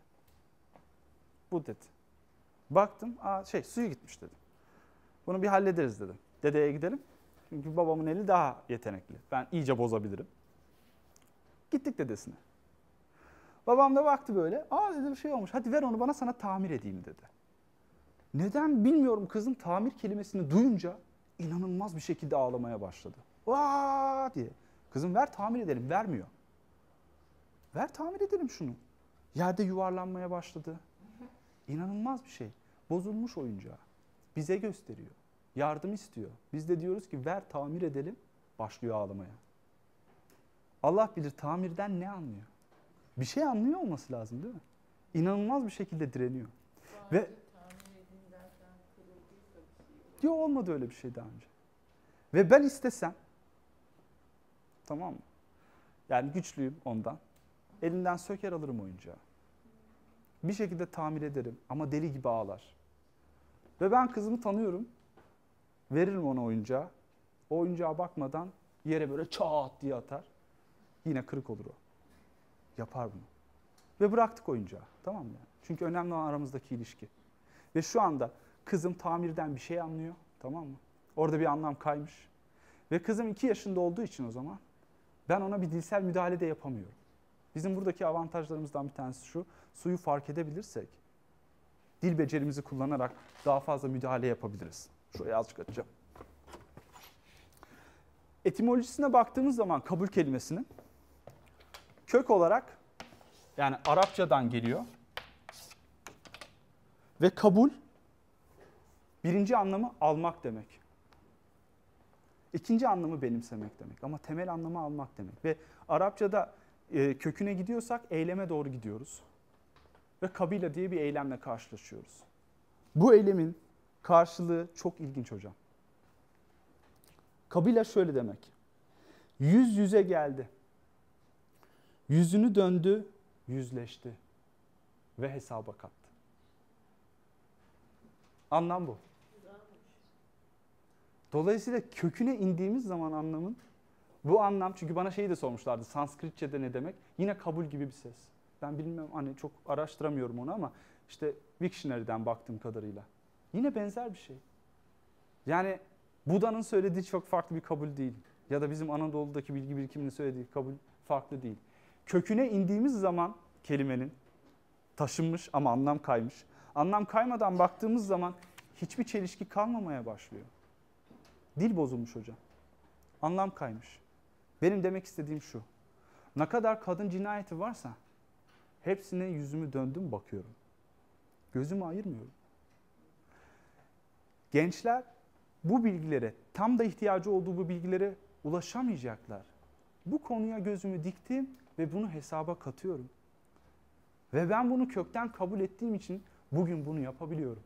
Bu dedi. Baktım, aa şey suyu gitmiş dedim. Bunu bir hallederiz dedim. Dedeye gidelim. Çünkü babamın eli daha yetenekli. Ben iyice bozabilirim. Gittik dedesine. Babam da baktı böyle. Aa dedi bir şey olmuş. Hadi ver onu bana sana tamir edeyim dedi. Neden bilmiyorum kızın tamir kelimesini duyunca inanılmaz bir şekilde ağlamaya başladı. Vaa diye. Kızım ver tamir edelim. Vermiyor. Ver tamir edelim şunu. Yerde yuvarlanmaya başladı. İnanılmaz bir şey. Bozulmuş oyuncağı. Bize gösteriyor. Yardım istiyor. Biz de diyoruz ki ver tamir edelim. Başlıyor ağlamaya. Allah bilir tamirden ne anlıyor? Bir şey anlıyor olması lazım değil mi? İnanılmaz bir şekilde direniyor. Sadece Ve tahmin edeyim derken kırıldıysa bir şey olur. yok olmadı öyle bir şey daha önce. Ve ben istesem, tamam mı? Yani güçlüyüm ondan. Elinden söker alırım oyuncağı. Bir şekilde tamir ederim ama deli gibi ağlar. Ve ben kızımı tanıyorum. Veririm ona oyuncağı. O oyuncağa bakmadan yere böyle çat diye atar. Yine kırık olur o. Yapar bunu. Ve bıraktık oyuncağı. Tamam mı? Çünkü önemli olan aramızdaki ilişki. Ve şu anda kızım tamirden bir şey anlıyor. Tamam mı? Orada bir anlam kaymış. Ve kızım iki yaşında olduğu için o zaman ben ona bir dilsel müdahale de yapamıyorum. Bizim buradaki avantajlarımızdan bir tanesi şu. Suyu fark edebilirsek dil becerimizi kullanarak daha fazla müdahale yapabiliriz. Şuraya azıcık açacağım. Etimolojisine baktığımız zaman kabul kelimesinin kök olarak yani Arapçadan geliyor. Ve kabul birinci anlamı almak demek. İkinci anlamı benimsemek demek ama temel anlamı almak demek. Ve Arapçada e, köküne gidiyorsak eyleme doğru gidiyoruz. Ve kabila diye bir eylemle karşılaşıyoruz. Bu eylemin karşılığı çok ilginç hocam. Kabila şöyle demek. Yüz yüze geldi. Yüzünü döndü, yüzleşti ve hesaba kattı. Anlam bu. Dolayısıyla köküne indiğimiz zaman anlamın bu anlam, çünkü bana şeyi de sormuşlardı, Sanskritçe'de ne demek? Yine kabul gibi bir ses. Ben bilmem, hani çok araştıramıyorum onu ama işte Wiktionary'den baktığım kadarıyla. Yine benzer bir şey. Yani Buda'nın söylediği çok farklı bir kabul değil. Ya da bizim Anadolu'daki bilgi birikiminin söylediği kabul farklı değil. Köküne indiğimiz zaman kelimenin taşınmış ama anlam kaymış. Anlam kaymadan baktığımız zaman hiçbir çelişki kalmamaya başlıyor. Dil bozulmuş hocam. Anlam kaymış. Benim demek istediğim şu. Ne kadar kadın cinayeti varsa hepsine yüzümü döndüm bakıyorum. Gözümü ayırmıyorum. Gençler bu bilgilere, tam da ihtiyacı olduğu bu bilgilere ulaşamayacaklar. Bu konuya gözümü diktim ve bunu hesaba katıyorum. Ve ben bunu kökten kabul ettiğim için bugün bunu yapabiliyorum.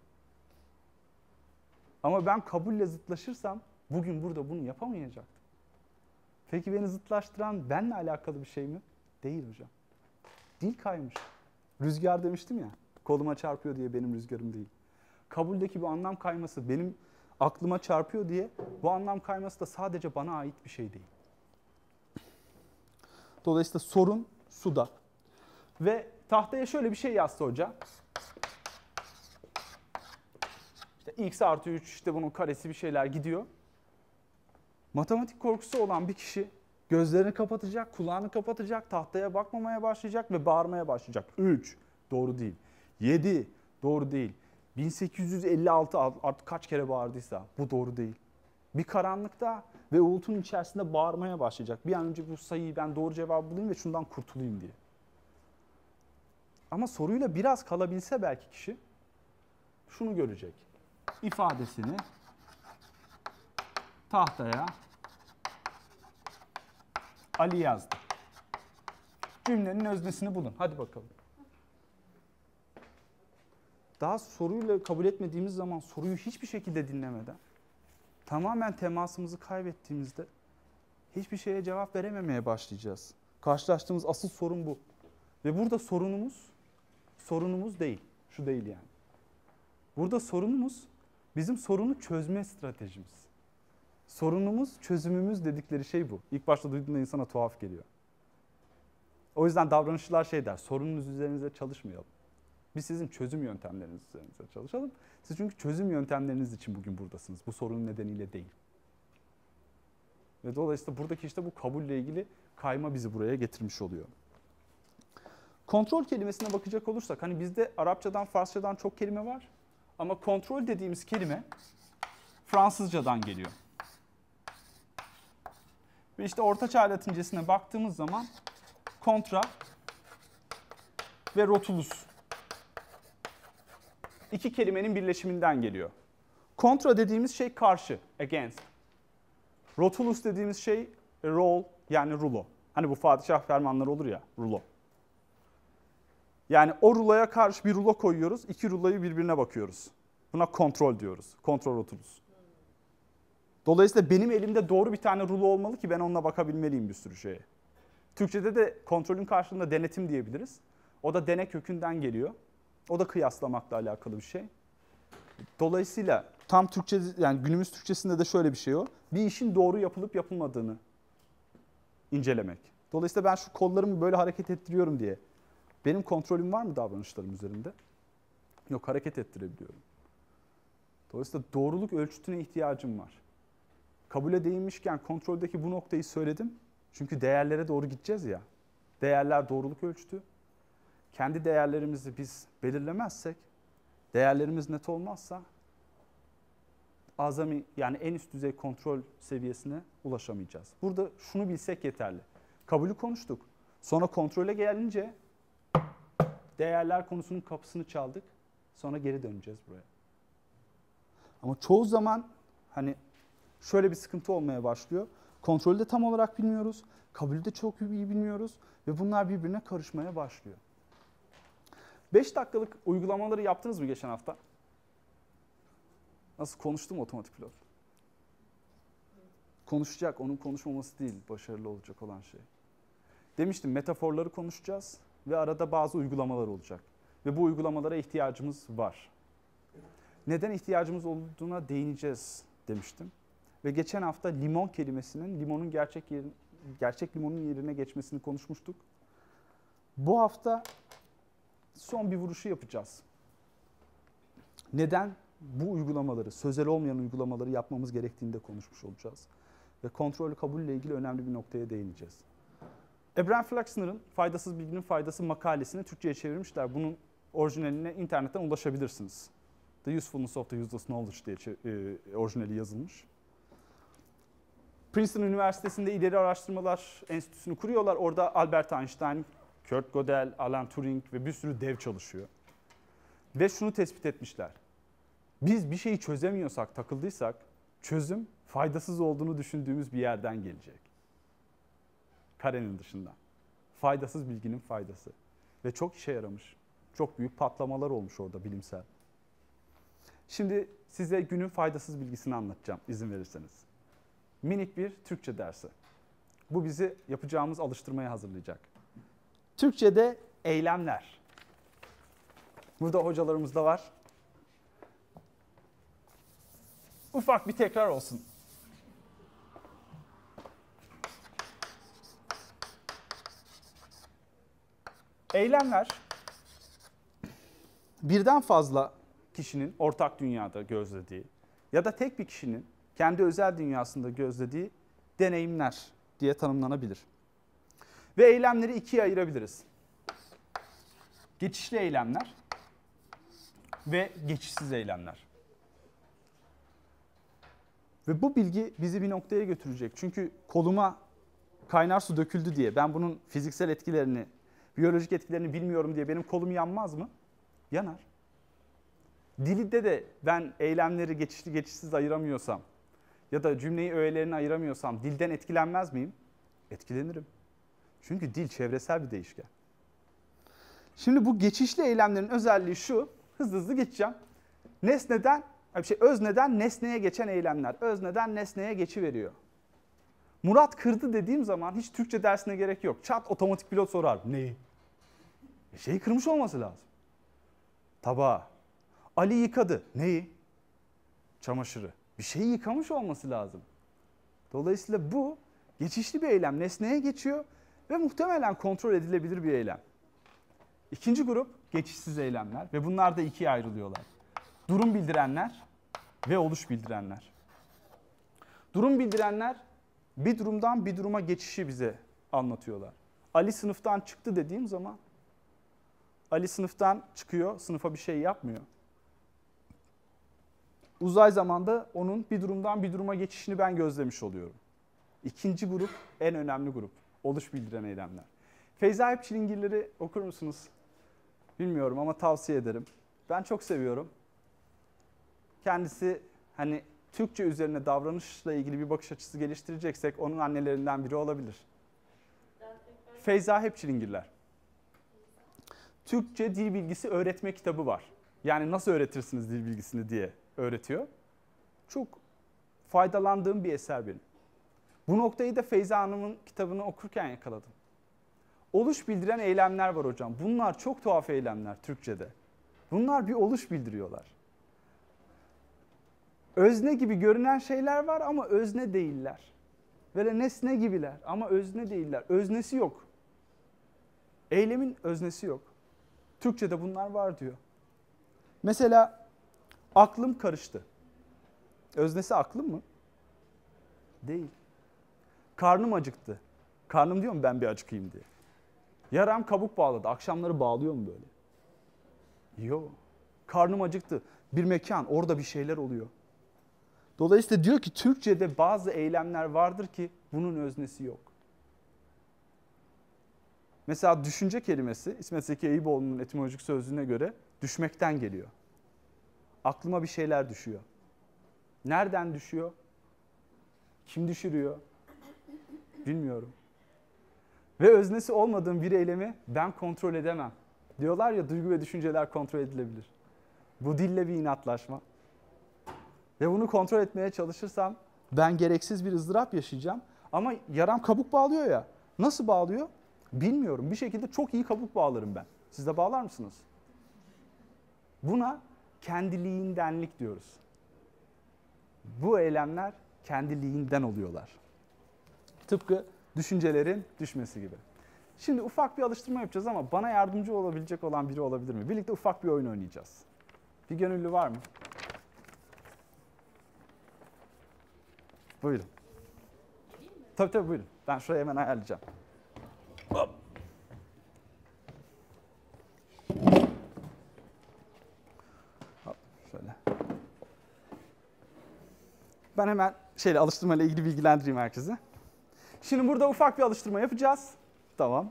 Ama ben kabulle zıtlaşırsam bugün burada bunu yapamayacaktım. Peki beni zıtlaştıran benimle alakalı bir şey mi? Değil hocam. Dil kaymış. Rüzgar demiştim ya, koluma çarpıyor diye benim rüzgarım değil. Kabuldeki bu anlam kayması benim aklıma çarpıyor diye bu anlam kayması da sadece bana ait bir şey değil. Dolayısıyla sorun suda. Ve tahtaya şöyle bir şey yazdı hoca. İşte x artı üç, işte bunun karesi bir şeyler gidiyor. Matematik korkusu olan bir kişi gözlerini kapatacak, kulağını kapatacak, tahtaya bakmamaya başlayacak ve bağırmaya başlayacak. üç, doğru değil. yedi, doğru değil. bin sekiz yüz elli altı artık kaç kere bağırdıysa bu doğru değil. Bir karanlıkta ve uğultunun içerisinde bağırmaya başlayacak. Bir an önce bu sayıyı ben doğru cevabı bulayım ve şundan kurtulayım diye. Ama soruyla biraz kalabilse belki kişi şunu görecek. İfadesini tahtaya Ali yazdı. Cümlenin öznesini bulun. Hadi bakalım. Daha soruyla kabul etmediğimiz zaman, soruyu hiçbir şekilde dinlemeden, tamamen temasımızı kaybettiğimizde hiçbir şeye cevap verememeye başlayacağız. Karşılaştığımız asıl sorun bu. Ve burada sorunumuz, sorunumuz değil. Şu değil yani. Burada sorunumuz bizim sorunu çözme stratejimiz. Sorunumuz, çözümümüz dedikleri şey bu. İlk başta duyduğunda insana tuhaf geliyor. O yüzden davranışçılar şey der, sorununuz üzerinize çalışmayalım. Biz sizin çözüm yöntemleriniz üzerinize çalışalım. Siz çünkü çözüm yöntemleriniz için bugün buradasınız. Bu sorunun nedeniyle değil. Ve dolayısıyla buradaki işte bu kabulle ilgili kayma bizi buraya getirmiş oluyor. Kontrol kelimesine bakacak olursak, hani bizde Arapçadan, Farsçadan çok kelime var. Ama kontrol dediğimiz kelime Fransızcadan geliyor. Ve işte Orta Çağ Latincesine baktığımız zaman kontra ve rotulus iki kelimenin birleşiminden geliyor. Kontra dediğimiz şey karşı, against. Rotulus dediğimiz şey roll, yani rulo. Hani bu padişah fermanları olur ya, rulo. Yani o ruloya karşı bir rulo koyuyoruz, iki ruloyu birbirine bakıyoruz. Buna kontrol diyoruz, kontrol rotulus. Dolayısıyla benim elimde doğru bir tane rulo olmalı ki ben onunla bakabilmeliyim bir sürü şeye. Türkçe'de de kontrolün karşılığında denetim diyebiliriz. O da dene kökünden geliyor. O da kıyaslamakla alakalı bir şey. Dolayısıyla tam Türkçe, yani günümüz Türkçesinde de şöyle bir şey o. Bir işin doğru yapılıp yapılmadığını incelemek. Dolayısıyla ben şu kollarımı böyle hareket ettiriyorum diye Benim kontrolüm var mı davranışlarım üzerinde? Yok, hareket ettirebiliyorum. Dolayısıyla doğruluk ölçütüne ihtiyacım var. Kabule değinmişken kontroldeki bu noktayı söyledim. Çünkü değerlere doğru gideceğiz ya. Değerler doğruluk ölçütü. Kendi değerlerimizi biz belirlemezsek, değerlerimiz net olmazsa azami, yani en üst düzey kontrol seviyesine ulaşamayacağız. Burada şunu bilsek yeterli. Kabulü konuştuk. Sonra kontrole gelince değerler konusunun kapısını çaldık. Sonra geri döneceğiz buraya. Ama çoğu zaman hani şöyle bir sıkıntı olmaya başlıyor. Kontrolü de tam olarak bilmiyoruz. Kabulü de çok iyi bilmiyoruz. Ve bunlar birbirine karışmaya başlıyor. beş dakikalık uygulamaları yaptınız mı geçen hafta? Nasıl konuştum otomatik pilot? Konuşacak, onun konuşmaması değil başarılı olacak olan şey. Demiştim, metaforları konuşacağız ve arada bazı uygulamalar olacak. Ve bu uygulamalara ihtiyacımız var. Neden ihtiyacımız olduğuna değineceğiz demiştim. Ve geçen hafta limon kelimesinin limonun gerçek yerin, gerçek limonun yerine geçmesini konuşmuştuk. Bu hafta son bir vuruşu yapacağız. Neden bu uygulamaları, sözel olmayan uygulamaları yapmamız gerektiğini de konuşmuş olacağız. Ve kontrollü kabulle ilgili önemli bir noktaya değineceğiz. Abraham Flexner'ın Faydasız Bilginin Faydası makalesini Türkçe'ye çevirmişler. Bunun orijinaline internetten ulaşabilirsiniz. The Usefulness of the Useless Knowledge diye e, orijinali yazılmış. Princeton Üniversitesi'nde İleri Araştırmalar Enstitüsü'nü kuruyorlar. Orada Albert Einstein, Kurt Gödel, Alan Turing ve bir sürü dev çalışıyor. Ve şunu tespit etmişler. Biz bir şeyi çözemiyorsak, takıldıysak, çözüm faydasız olduğunu düşündüğümüz bir yerden gelecek. Karenin dışından. Faydasız bilginin faydası. Ve çok işe yaramış. Çok büyük patlamalar olmuş orada bilimsel. Şimdi size günün faydasız bilgisini anlatacağım izin verirseniz. Minik bir Türkçe dersi. Bu bizi yapacağımız alıştırmaya hazırlayacak. Türkçe'de eylemler. Burada hocalarımız da var. Ufak bir tekrar olsun. Eylemler birden fazla kişinin ortak dünyada gözlediği ya da tek bir kişinin kendi özel dünyasında gözlediği deneyimler diye tanımlanabilir. Ve eylemleri ikiye ayırabiliriz. Geçişli eylemler ve geçişsiz eylemler. Ve bu bilgi bizi bir noktaya götürecek. Çünkü koluma kaynar su döküldü diye ben bunun fiziksel etkilerini, biyolojik etkilerini bilmiyorum diye benim kolum yanmaz mı? Yanar. Dilde de ben eylemleri geçişli geçişsiz ayıramıyorsam ya da cümleyi öğelerini ayıramıyorsam dilden etkilenmez miyim? Etkilenirim. Çünkü dil çevresel bir değişken. Şimdi bu geçişli eylemlerin özelliği şu, hızlı hızlı geçeceğim. Nesneden, bir şey özneden nesneye geçen eylemler. Özneden nesneye geçiveriyor. Murat kırdı dediğim zaman hiç Türkçe dersine gerek yok. Çat otomatik pilot sorar. Neyi? Bir şeyi kırmış olması lazım. Tabağı. Ali yıkadı. Neyi? Çamaşırı. Bir şeyi yıkamış olması lazım. Dolayısıyla bu geçişli bir eylem. Nesneye geçiyor ve muhtemelen kontrol edilebilir bir eylem. İkinci grup geçişsiz eylemler ve bunlar da ikiye ayrılıyorlar. Durum bildirenler ve oluş bildirenler. Durum bildirenler bir durumdan bir duruma geçişi bize anlatıyorlar. Ali sınıftan çıktı dediğim zaman Ali sınıftan çıkıyor, sınıfa bir şey yapmıyor. Uzay zamanda onun bir durumdan bir duruma geçişini ben gözlemiş oluyorum. İkinci grup en önemli grup. Oluş bildiren eylemler. Feyza Hep Çilingirleri okur musunuz? Bilmiyorum ama tavsiye ederim. Ben çok seviyorum. Kendisi hani Türkçe üzerine davranışla ilgili bir bakış açısı geliştireceksek onun annelerinden biri olabilir. Feyza Hep Çilingirler. Türkçe dil bilgisi öğretme kitabı var. Yani nasıl öğretirsiniz dil bilgisini diye öğretiyor. Çok faydalandığım bir eser benim. Bu noktayı da Feyza Hanım'ın kitabını okurken yakaladım. Oluş bildiren eylemler var hocam. Bunlar çok tuhaf eylemler Türkçe'de. Bunlar bir oluş bildiriyorlar. Özne gibi görünen şeyler var ama özne değiller. Böyle nesne gibiler ama özne değiller. Öznesi yok. Eylemin öznesi yok. Türkçe'de bunlar var diyor. Mesela aklım karıştı. Öznesi aklım mı? Değil. Karnım acıktı. Karnım diyor mu ben bir acıkayım diye. Yaram kabuk bağladı. Akşamları bağlıyor mu böyle? Yok. Karnım acıktı. Bir mekan, orada bir şeyler oluyor. Dolayısıyla diyor ki Türkçe'de bazı eylemler vardır ki bunun öznesi yok. Mesela düşünce kelimesi İsmet Zeki Eyüboğlu'nun etimolojik sözlüğüne göre düşmekten geliyor. Aklıma bir şeyler düşüyor. Nereden düşüyor? Kim düşürüyor? Bilmiyorum. Ve öznesi olmadığım bir eylemi ben kontrol edemem. Diyorlar ya duygu ve düşünceler kontrol edilebilir. Bu dille bir inatlaşma. Ve bunu kontrol etmeye çalışırsam ben gereksiz bir ızdırap yaşayacağım. Ama yaram kabuk bağlıyor ya. Nasıl bağlıyor? Bilmiyorum. Bir şekilde çok iyi kabuk bağlarım ben. Siz de bağlar mısınız? Buna kendiliğindenlik diyoruz. Bu eylemler kendiliğinden oluyorlar. Tıpkı düşüncelerin düşmesi gibi. Şimdi ufak bir alıştırma yapacağız ama bana yardımcı olabilecek olan biri olabilir mi? Birlikte ufak bir oyun oynayacağız. Bir gönüllü var mı? Buyurun. Tabii tabii buyurun. Ben şuraya hemen ayarlayacağım. Hop. Hop, şöyle. Ben hemen şeyle alıştırmayla ilgili bilgilendireyim herkesi. Şimdi burada ufak bir alıştırma yapacağız. Tamam.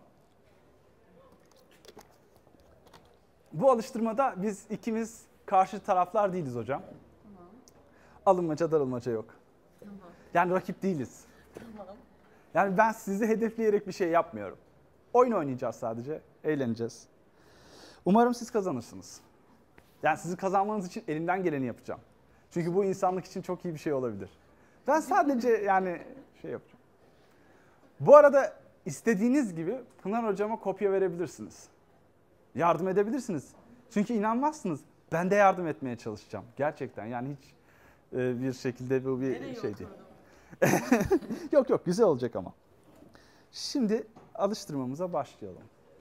Bu alıştırmada biz ikimiz karşı taraflar değiliz hocam. Tamam. Alınmaca darılmaca yok. Tamam. Yani rakip değiliz. Tamam. Yani ben sizi hedefleyerek bir şey yapmıyorum. Oyun oynayacağız sadece, eğleneceğiz. Umarım siz kazanırsınız. Yani sizin kazanmanız için elimden geleni yapacağım. Çünkü bu insanlık için çok iyi bir şey olabilir. Ben sadece yani şey yapacağım. Bu arada istediğiniz gibi Pınar hocama kopya verebilirsiniz. Yardım edebilirsiniz. Çünkü inanmazsınız. Ben de yardım etmeye çalışacağım. Gerçekten yani hiç e, bir şekilde bu bir Nereye şey değil. oturdum? Yok yok güzel olacak ama. Şimdi alıştırmamıza başlayalım.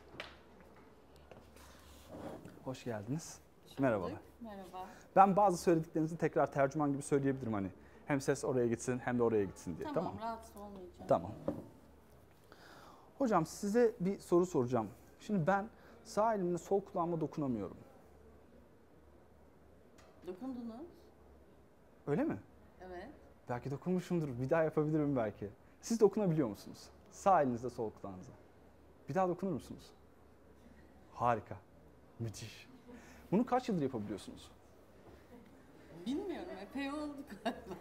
Hoş geldiniz. Merhabalar. Merhaba. Ben bazı söylediklerinizi tekrar tercüman gibi söyleyebilirim hani. Hem ses oraya gitsin hem de oraya gitsin diye. Tamam, Tamam. rahatsız olmayacağım. Tamam. Hocam size bir soru soracağım. Şimdi ben sağ elimle sol kulağıma dokunamıyorum. Dokundunuz. Öyle mi? Evet. Belki dokunmuşumdur. Bir daha yapabilirim belki. Siz dokunabiliyor musunuz? Sağ elinizle sol kulağınıza. Bir daha dokunur musunuz? Harika. Müthiş. Bunu kaç yıldır yapabiliyorsunuz? Bilmiyorum, epey oldu galiba.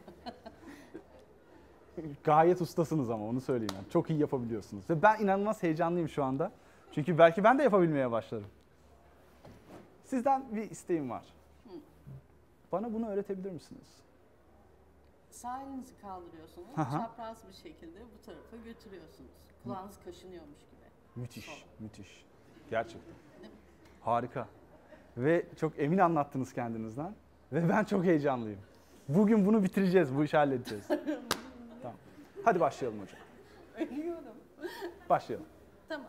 Gayet ustasınız ama onu söyleyeyim. Yani. Çok iyi yapabiliyorsunuz. Ve ben inanılmaz heyecanlıyım şu anda. Çünkü belki ben de yapabilmeye başlarım. Sizden bir isteğim var. Hı. Bana bunu öğretebilir misiniz? Sağ elinizi kaldırıyorsunuz, Hı hı. çapraz bir şekilde bu tarafa götürüyorsunuz. Kulağınız kaşınıyormuş gibi. Müthiş, Sol. müthiş. Gerçekten. Değil mi? Harika. Ve çok emin anlattınız kendinizden. Ve ben çok heyecanlıyım. Bugün bunu bitireceğiz, bu işi halledeceğiz. Tamam. Hadi başlayalım hocam. Ölüyorum. Başlayalım. Tamam.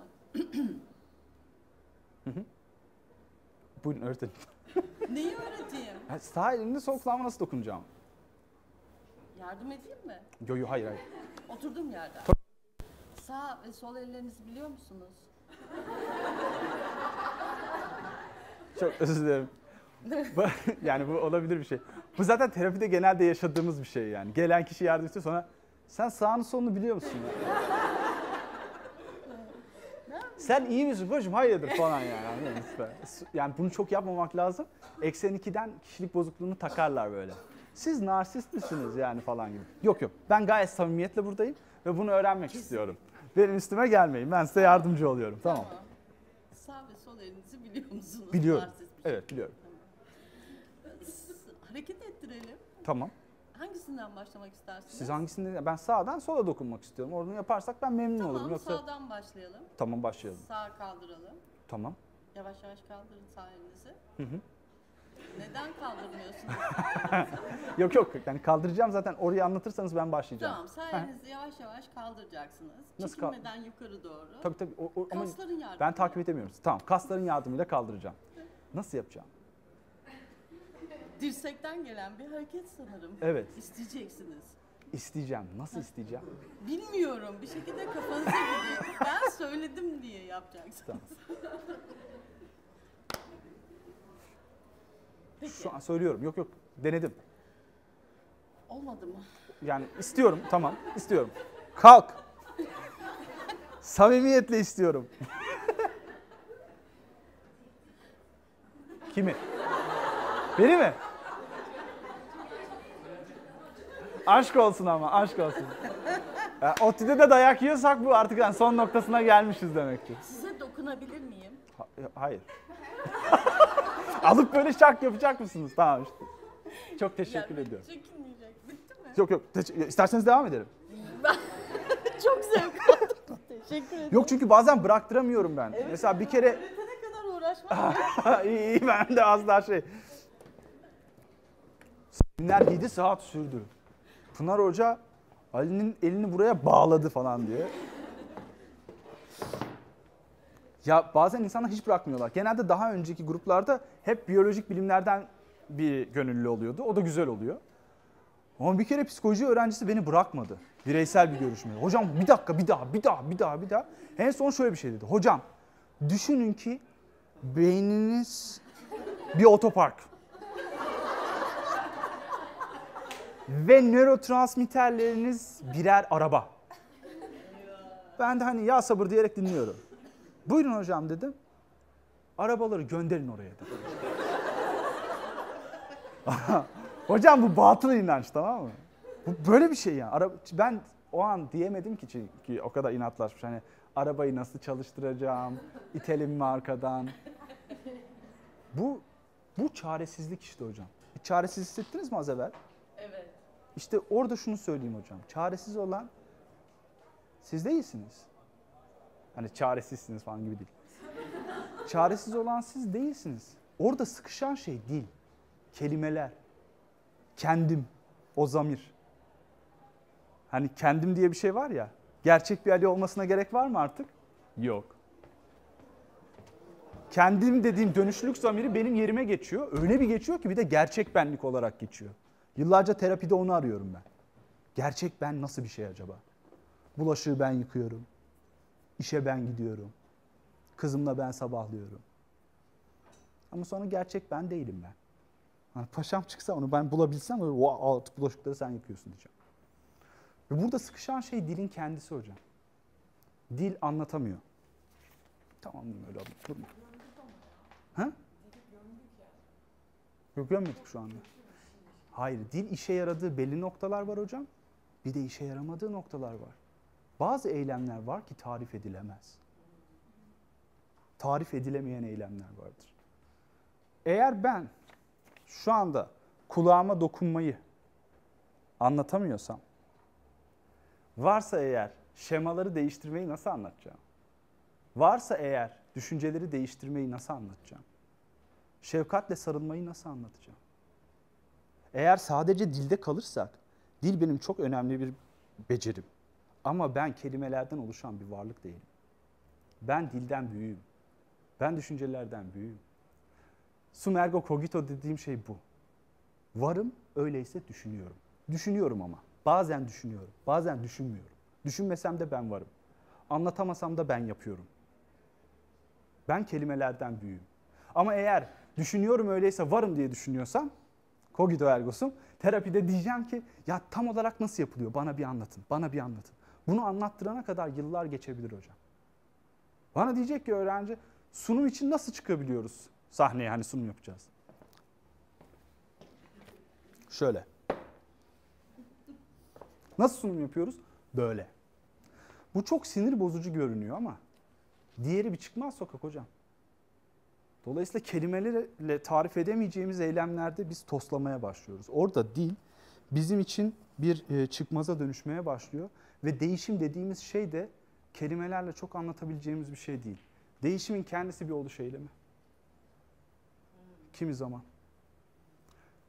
Buyurun öğretelim. Neyi öğreteyim? Yani sağ elimle sol kulağıma nasıl dokunacağım? Yardım edeyim mi? Yo yo hayır hayır. Oturduğum yerden. Sağ ve sol ellerinizi biliyor musunuz? Çok özür dilerim. Bu- yani bu olabilir bir şey. Bu zaten terapide genelde yaşadığımız bir şey yani. Gelen kişi yardım istiyor sonra sen sağını solunu biliyor musun ya? Sen iyi misin koçum? Hayırdır falan yani. Anladın mı? Lütfen. Yani bunu çok yapmamak lazım. Eksen ikiden kişilik bozukluğunu takarlar böyle. Siz narsist misiniz yani falan gibi. Yok yok ben gayet samimiyetle buradayım ve bunu öğrenmek istiyorum. Benim üstüme gelmeyin ben size yardımcı oluyorum tamam. Sağ ve sol elinizi biliyor musunuz? Biliyorum. Narsist bir şey. Evet biliyorum. S- Hareket ettirelim. Tamam. Hangisinden başlamak istersiniz? Siz hangisinde? Ben sağdan sola dokunmak istiyorum. Onu yaparsak ben memnun Tamam, olurum. Yoksa sağdan başlayalım. tamam başlayalım. Sağ kaldıralım. Tamam. Yavaş yavaş kaldırın sağ elinizi. Hı hı. Neden kaldırmıyorsunuz? Yok yok, yani kaldıracağım zaten, orayı anlatırsanız ben başlayacağım. Tamam, sayenizi yavaş yavaş kaldıracaksınız. Nasıl kal- Çekinmeden yukarı doğru. Tabii tabii. O, o- ama Kasların yardımıyla. ben takip edemiyorum. Tamam, kasların yardımıyla kaldıracağım. Nasıl yapacağım? Dirsekten gelen bir hareket sanırım. Evet. İsteyeceksiniz. İsteyeceğim. Nasıl isteyeceğim? Bilmiyorum, bir şekilde kafanıza gidiyor. Ben söyledim diye yapacaksınız. Tamam. Peki, Şu an söylüyorum. Yok yok, denedim. olmadı mı? Yani istiyorum, tamam, istiyorum. Kalk. Samimiyetle istiyorum. Kimi? Beni mi? Aşk olsun ama, aşk olsun. Yani ODTÜ'de de dayak yiyorsak bu artık yani son noktasına gelmişiz demektir. Size dokunabilir miyim? Ha- hayır. Alıp böyle şak yapacak mısınız? Tamam işte. Çok teşekkür Ya, ediyorum. Çekinmeyecek. Bitti mi? Yok yok, teş- isterseniz devam edelim. Çok zevk aldım. Teşekkür ederim. Yok çünkü bazen bıraktıramıyorum ben. Mesela bir kere Öğretene kadar uğraşmak. iyi iyi, ben de az daha şey. Seminler yedi saat sürdü. Pınar Hoca Ali'nin elini buraya bağladı falan diye. Ya bazen insanlar hiç bırakmıyorlar. Genelde daha önceki gruplarda hep biyolojik bilimlerden bir gönüllü oluyordu. O da güzel oluyor. Ama bir kere psikoloji öğrencisi beni bırakmadı. Bireysel bir görüşme. Hocam bir dakika, bir daha, bir daha, bir daha, bir daha. En son şöyle bir şey dedi. Hocam düşünün ki beyniniz bir otopark. Ve nörotransmitterleriniz birer araba. Ben de hani ya sabır diyerek dinliyorum. Buyurun hocam dedim. Arabaları gönderin oraya dedim. Hocam bu batıl inanç, tamam mı? Bu böyle bir şey yani. Araba, ben o an diyemedim ki çünkü o kadar inatlaşmış. Hani arabayı nasıl çalıştıracağım, itelim mi arkadan. Bu bu çaresizlik işte hocam. Hiç çaresiz hissettiniz mi az evvel? Evet. İşte orada şunu söyleyeyim hocam. Çaresiz olan siz değilsiniz. Hani çaresizsiniz falan gibi değil. Çaresiz olan siz değilsiniz. Orada sıkışan şey dil, kelimeler, kendim, o zamir. Hani kendim diye bir şey var ya, gerçek bir Ali olmasına gerek var mı artık? Yok. Kendim dediğim dönüşlülük zamiri benim yerime geçiyor. Öyle bir geçiyor ki bir de gerçek benlik olarak geçiyor. Yıllarca terapide onu arıyorum ben. Gerçek ben nasıl bir şey acaba? Bulaşığı ben yıkıyorum. İşe ben gidiyorum. Kızımla ben sabahlıyorum. Ama sonra gerçek ben değilim ben. Hani paşam çıksa onu ben bulabilsem böyle wow, artık bulaşıkları sen yıkıyorsun diyeceğim. Ve burada sıkışan şey dilin kendisi hocam. Dil anlatamıyor. Tamam mı öyle alıp durma. Ha? Yok gömmedik şu anda. Hayır, dil işe yaradığı belli noktalar var hocam. Bir de işe yaramadığı noktalar var. Bazı eylemler var ki tarif edilemez. Tarif edilemeyen eylemler vardır. Eğer ben şu anda kulağıma dokunmayı anlatamıyorsam, varsa eğer şemaları değiştirmeyi nasıl anlatacağım? Varsa eğer düşünceleri değiştirmeyi nasıl anlatacağım? Şefkatle sarılmayı nasıl anlatacağım? Eğer sadece dilde kalırsak, dil benim çok önemli bir becerim. Ama ben kelimelerden oluşan bir varlık değilim. Ben dilden büyüğüm. Ben düşüncelerden büyüğüm. Sum ergo cogito dediğim şey bu. Varım, öyleyse düşünüyorum. Düşünüyorum ama. Bazen düşünüyorum, bazen düşünmüyorum. Düşünmesem de ben varım. Anlatamasam da ben yapıyorum. Ben kelimelerden büyüğüm. Ama eğer düşünüyorum öyleyse varım diye düşünüyorsam, cogito ergo sum, terapide diyeceğim ki ya tam olarak nasıl yapılıyor? Bana bir anlatın, bana bir anlatın. Bunu anlattırana kadar yıllar geçebilir hocam. Bana diyecek ki öğrenci, sunum için nasıl çıkabiliyoruz sahneye, hani sunum yapacağız? Şöyle. Nasıl sunum yapıyoruz? Böyle. Bu çok sinir bozucu görünüyor ama diğeri bir çıkmaz sokak hocam. Dolayısıyla kelimelerle tarif edemeyeceğimiz eylemlerde biz toslamaya başlıyoruz. Orada dil bizim için bir çıkmaza dönüşmeye başlıyor ve değişim dediğimiz şey de kelimelerle çok anlatabileceğimiz bir şey değil. Değişimin kendisi bir oluş eylemi. Kimi zaman.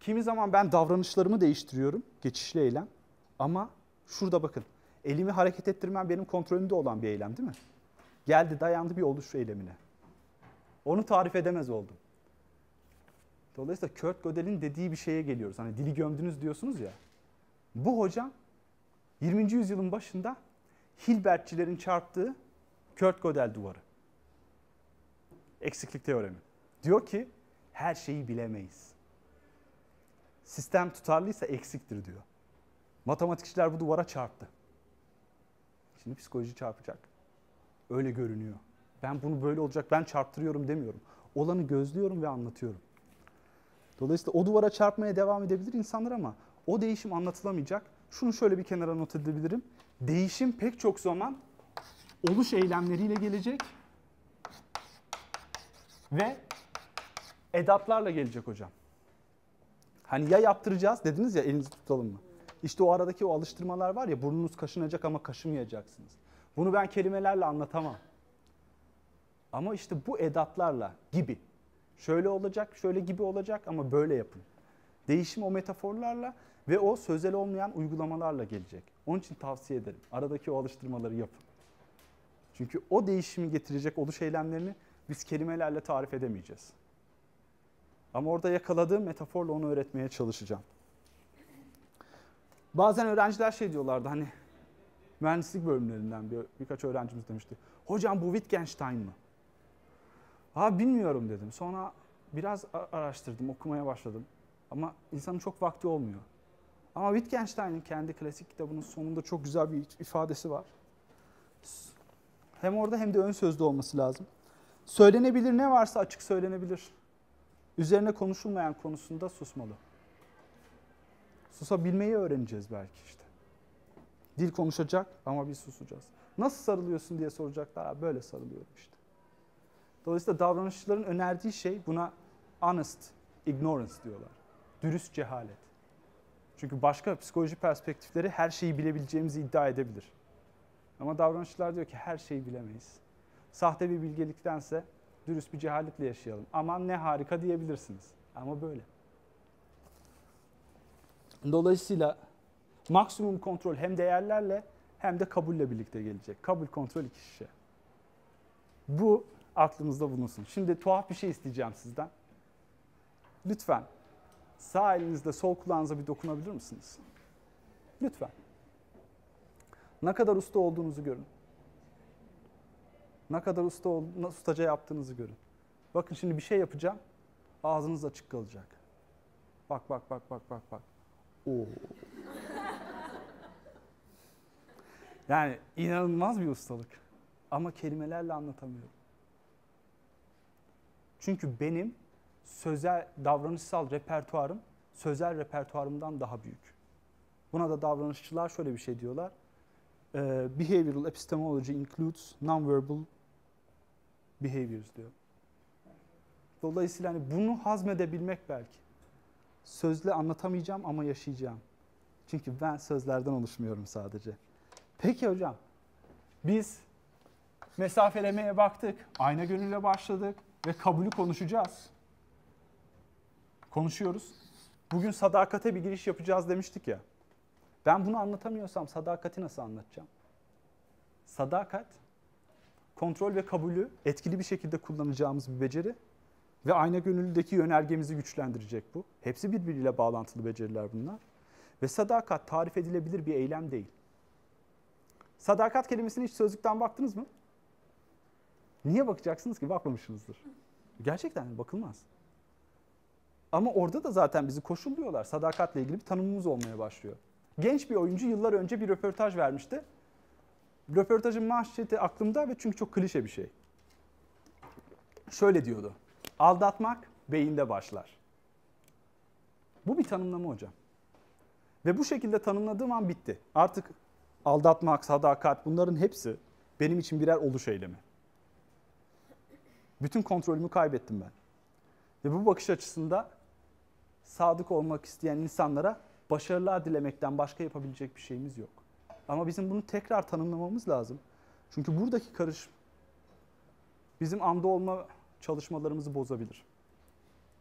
Kimi zaman ben davranışlarımı değiştiriyorum, geçişli eylem. Ama şurada bakın, elimi hareket ettirmem benim kontrolümde olan bir eylem değil mi? Geldi, dayandı bir oluş eylemine. Onu tarif edemez oldum. Dolayısıyla Kurt Gödel'in dediği bir şeye geliyoruz. Hani dili gömdünüz diyorsunuz ya. Bu hocam yirminci yüzyılın başında Hilbertçilerin çarptığı Kurt Gödel duvarı. Eksiklik teoremi. Diyor ki her şeyi bilemeyiz. Sistem tutarlıysa eksiktir diyor. Matematikçiler bu duvara çarptı. Şimdi psikoloji çarpacak. Öyle görünüyor. Ben bunu böyle olacak, ben çarptırıyorum demiyorum. Olanı gözlüyorum ve anlatıyorum. Dolayısıyla o duvara çarpmaya devam edebilir insanlar ama o değişim anlatılamayacak. Şunu şöyle bir kenara not edebilirim. Değişim pek çok zaman oluş eylemleriyle gelecek ve edatlarla gelecek hocam. Hani ya yaptıracağız dediniz ya, elinizi tutalım mı? İşte o aradaki o alıştırmalar var ya, burnunuz kaşınacak ama kaşımayacaksınız. Bunu ben kelimelerle anlatamam. Ama işte bu edatlarla gibi. Şöyle olacak, şöyle gibi olacak ama böyle yapın. Değişim o metaforlarla ve o sözel olmayan uygulamalarla gelecek. Onun için tavsiye ederim. Aradaki o alıştırmaları yapın. Çünkü o değişimi getirecek oluş eylemlerini biz kelimelerle tarif edemeyeceğiz. Ama orada yakaladığım metaforla onu öğretmeye çalışacağım. Bazen öğrenciler şey diyorlardı, hani mühendislik bölümlerinden bir, birkaç öğrencimiz demişti. Hocam bu Wittgenstein mı? Ha bilmiyorum dedim. Sonra biraz araştırdım, okumaya başladım. Ama insanın çok vakti olmuyor. Ama Wittgenstein'in kendi klasik kitabının sonunda çok güzel bir ifadesi var. Hem orada hem de ön sözde olması lazım. Söylenebilir ne varsa açık söylenebilir. Üzerine konuşulmayan konusunda susmalı. Susabilmeyi öğreneceğiz belki işte. Dil konuşacak ama biz susacağız. Nasıl sarılıyorsun diye soracaklar. Ha, böyle sarılıyorum işte. Dolayısıyla davranışçıların önerdiği şey, buna honest ignorance diyorlar. Dürüst cehalet. Çünkü başka psikoloji perspektifleri her şeyi bilebileceğimizi iddia edebilir. Ama davranışçılar diyor ki her şeyi bilemeyiz. Sahte bir bilgeliktense dürüst bir cehaletle yaşayalım. Aman ne harika diyebilirsiniz. Ama böyle. Dolayısıyla maksimum kontrol hem değerlerle hem de kabulle birlikte gelecek. Kabul, kontrol iki şişe. Bu aklınızda bulunsun. Şimdi tuhaf bir şey isteyeceğim sizden. Lütfen sağ elinizle sol kulağınıza bir dokunabilir misiniz? Lütfen. Ne kadar usta olduğunuzu görün. Ne kadar usta ustaca yaptığınızı görün. Bakın şimdi bir şey yapacağım. Ağzınız açık kalacak. Bak bak bak bak bak bak. Oo. Yani inanılmaz bir ustalık. Ama kelimelerle anlatamıyorum. Çünkü benim sözel, davranışsal repertuarım sözel repertuarımdan daha büyük. Buna da davranışçılar şöyle bir şey diyorlar. Behavioral epistemology includes non-verbal behaviors diyor. Dolayısıyla hani bunu hazmedebilmek belki. Sözle anlatamayacağım ama yaşayacağım. Çünkü ben sözlerden oluşmuyorum sadece. Peki hocam, biz mesafelemeye baktık, ayna gönülle başladık ve kabulü konuşacağız. Konuşuyoruz. Bugün sadakate bir giriş yapacağız demiştik ya. Ben bunu anlatamıyorsam sadakati nasıl anlatacağım? Sadakat, kontrol ve kabulü etkili bir şekilde kullanacağımız bir beceri ve ayna gönüllüdeki yönergemizi güçlendirecek bu. Hepsi birbiriyle bağlantılı beceriler bunlar. Ve sadakat tarif edilebilir bir eylem değil. Sadakat kelimesine hiç sözlükten baktınız mı? Niye bakacaksınız ki? Bakmamışsınızdır. Gerçekten bakılmaz. Ama orada da zaten bizi koşulluyorlar. Sadakatle ilgili bir tanımımız olmaya başlıyor. Genç bir oyuncu yıllar önce bir röportaj vermişti. Röportajın manşeti aklımda ve çünkü çok klişe bir şey. Şöyle diyordu. Aldatmak beyinde başlar. Bu bir tanımlama hocam. Ve bu şekilde tanımladığım an bitti. Artık aldatmak, sadakat bunların hepsi benim için birer oluş eylemi. Bütün kontrolümü kaybettim ben. Ve bu bakış açısında sadık olmak isteyen insanlara başarılar dilemekten başka yapabilecek bir şeyimiz yok. Ama bizim bunu tekrar tanımlamamız lazım. Çünkü buradaki karışım bizim anda olma çalışmalarımızı bozabilir.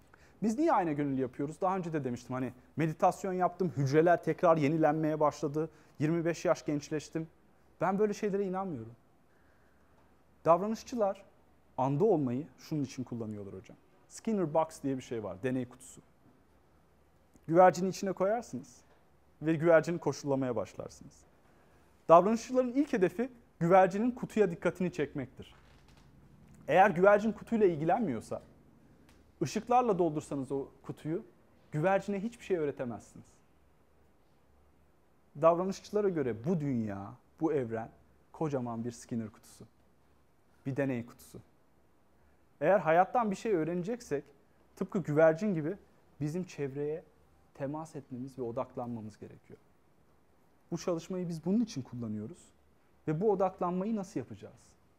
Biz niye ayna gönüllü yapıyoruz? Daha önce de demiştim hani meditasyon yaptım, hücreler tekrar yenilenmeye başladı. yirmi beş yaş gençleştim. Ben böyle şeylere inanmıyorum. Davranışçılar anda olmayı şunun için kullanıyorlar hocam. Skinner box diye bir şey var, deney kutusu. Güvercini içine koyarsınız ve güvercini koşullamaya başlarsınız. Davranışçıların ilk hedefi güvercinin kutuya dikkatini çekmektir. Eğer güvercin kutuyla ilgilenmiyorsa, ışıklarla doldursanız o kutuyu, güvercine hiçbir şey öğretemezsiniz. Davranışçılara göre bu dünya, bu evren kocaman bir Skinner kutusu. Bir deney kutusu. Eğer hayattan bir şey öğreneceksek, tıpkı güvercin gibi bizim çevreye temas etmemiz ve odaklanmamız gerekiyor. Bu çalışmayı biz bunun için kullanıyoruz. Ve bu odaklanmayı nasıl yapacağız?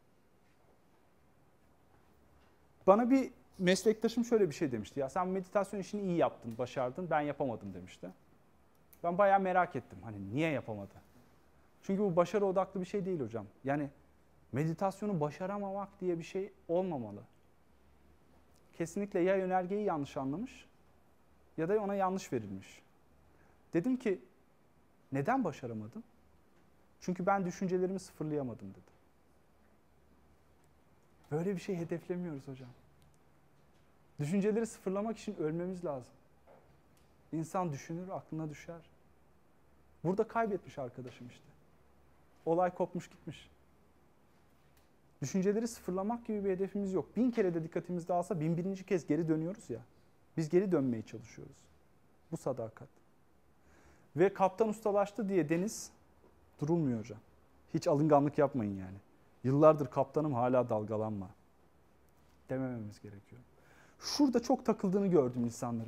Bana bir meslektaşım şöyle bir şey demişti. Ya sen meditasyon işini iyi yaptın, başardın, ben yapamadım demişti. Ben bayağı merak ettim. Hani niye yapamadı? Çünkü bu başarı odaklı bir şey değil hocam. Yani meditasyonu başaramamak diye bir şey olmamalı. Kesinlikle ya yönergeyi yanlış anlamış ya da ona yanlış verilmiş. Dedim ki neden başaramadım? Çünkü ben düşüncelerimi sıfırlayamadım dedi. Böyle bir şey hedeflemiyoruz hocam. Düşünceleri sıfırlamak için ölmemiz lazım. İnsan düşünür, aklına düşer. Burada kaybetmiş arkadaşım işte. Olay kopmuş gitmiş. Düşünceleri sıfırlamak gibi bir hedefimiz yok. Bin kere de dikkatimiz dağılsa bin birinci kez geri dönüyoruz ya. Biz geri dönmeye çalışıyoruz. Bu sadakat. Ve kaptan ustalaştı diye deniz durulmuyor hocam. Hiç alınganlık yapmayın yani. Yıllardır kaptanım hala dalgalanma. Demememiz gerekiyor. Şurada çok takıldığını gördüm insanların.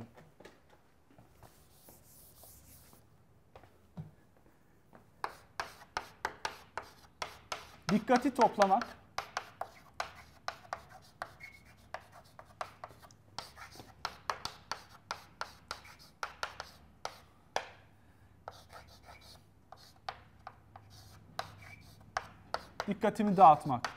Dikkati toplamak. Dikkatimi dağıtmak.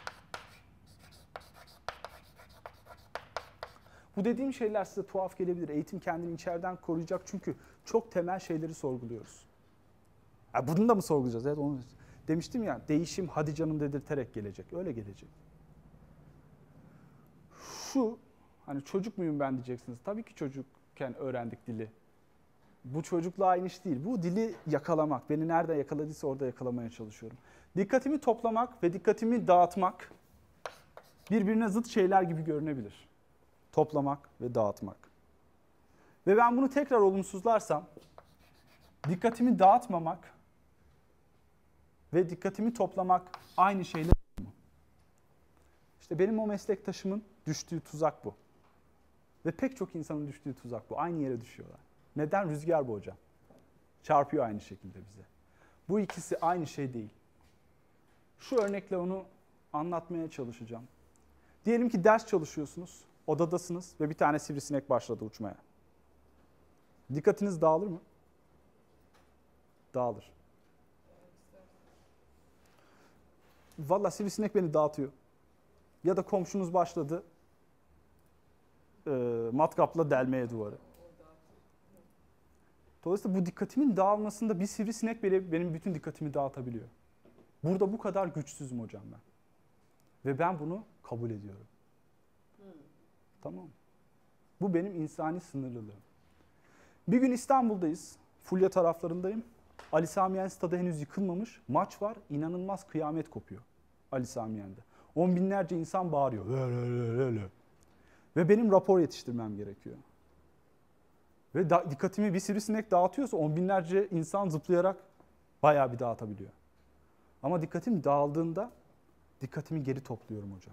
Bu dediğim şeyler size tuhaf gelebilir. Eğitim kendini içeriden koruyacak çünkü çok temel şeyleri sorguluyoruz. Ya bunu da mı sorgulayacağız? Evet, onu demiştim ya, değişim hadi canım dedirterek gelecek. Öyle gelecek. Şu, hani çocuk muyum ben diyeceksiniz. Tabii ki çocukken öğrendik dili. Bu çocukla aynı iş değil. Bu dili yakalamak. Beni nerede yakaladıysa orada yakalamaya çalışıyorum. Dikkatimi toplamak ve dikkatimi dağıtmak birbirine zıt şeyler gibi görünebilir. Toplamak ve dağıtmak. Ve ben bunu tekrar olumsuzlarsam, dikkatimi dağıtmamak ve dikkatimi toplamak aynı şeyler mi? İşte benim o meslektaşımın düştüğü tuzak bu. Ve pek çok insanın düştüğü tuzak bu. Aynı yere düşüyorlar. Neden? Rüzgar bu hocam. Çarpıyor aynı şekilde bize. Bu ikisi aynı şey değil. Şu örnekle onu anlatmaya çalışacağım. Diyelim ki ders çalışıyorsunuz, odadasınız ve bir tane sivrisinek başladı uçmaya. Dikkatiniz dağılır mı? Dağılır. Vallahi sivrisinek beni dağıtıyor. Ya da komşunuz başladı e, matkapla delmeye duvarı. Dolayısıyla bu dikkatimin dağılmasında bir sivrisinek bile benim bütün dikkatimi dağıtabiliyor. Burada bu kadar güçsüzüm hocam ben. Ve ben bunu kabul ediyorum. Hmm. Tamam mı? Bu benim insani sınırlılığım. Bir gün İstanbul'dayız. Fulya taraflarındayım. Ali Sami Yen stadı henüz yıkılmamış. Maç var. İnanılmaz kıyamet kopuyor Ali Sami Yen'de. On binlerce insan bağırıyor. Ve benim rapor yetiştirmem gerekiyor. Ve da, dikkatimi bir sivrisinek dağıtıyorsa on binlerce insan zıplayarak bayağı bir dağıtabiliyor. Ama dikkatim dağıldığında dikkatimi geri topluyorum hocam.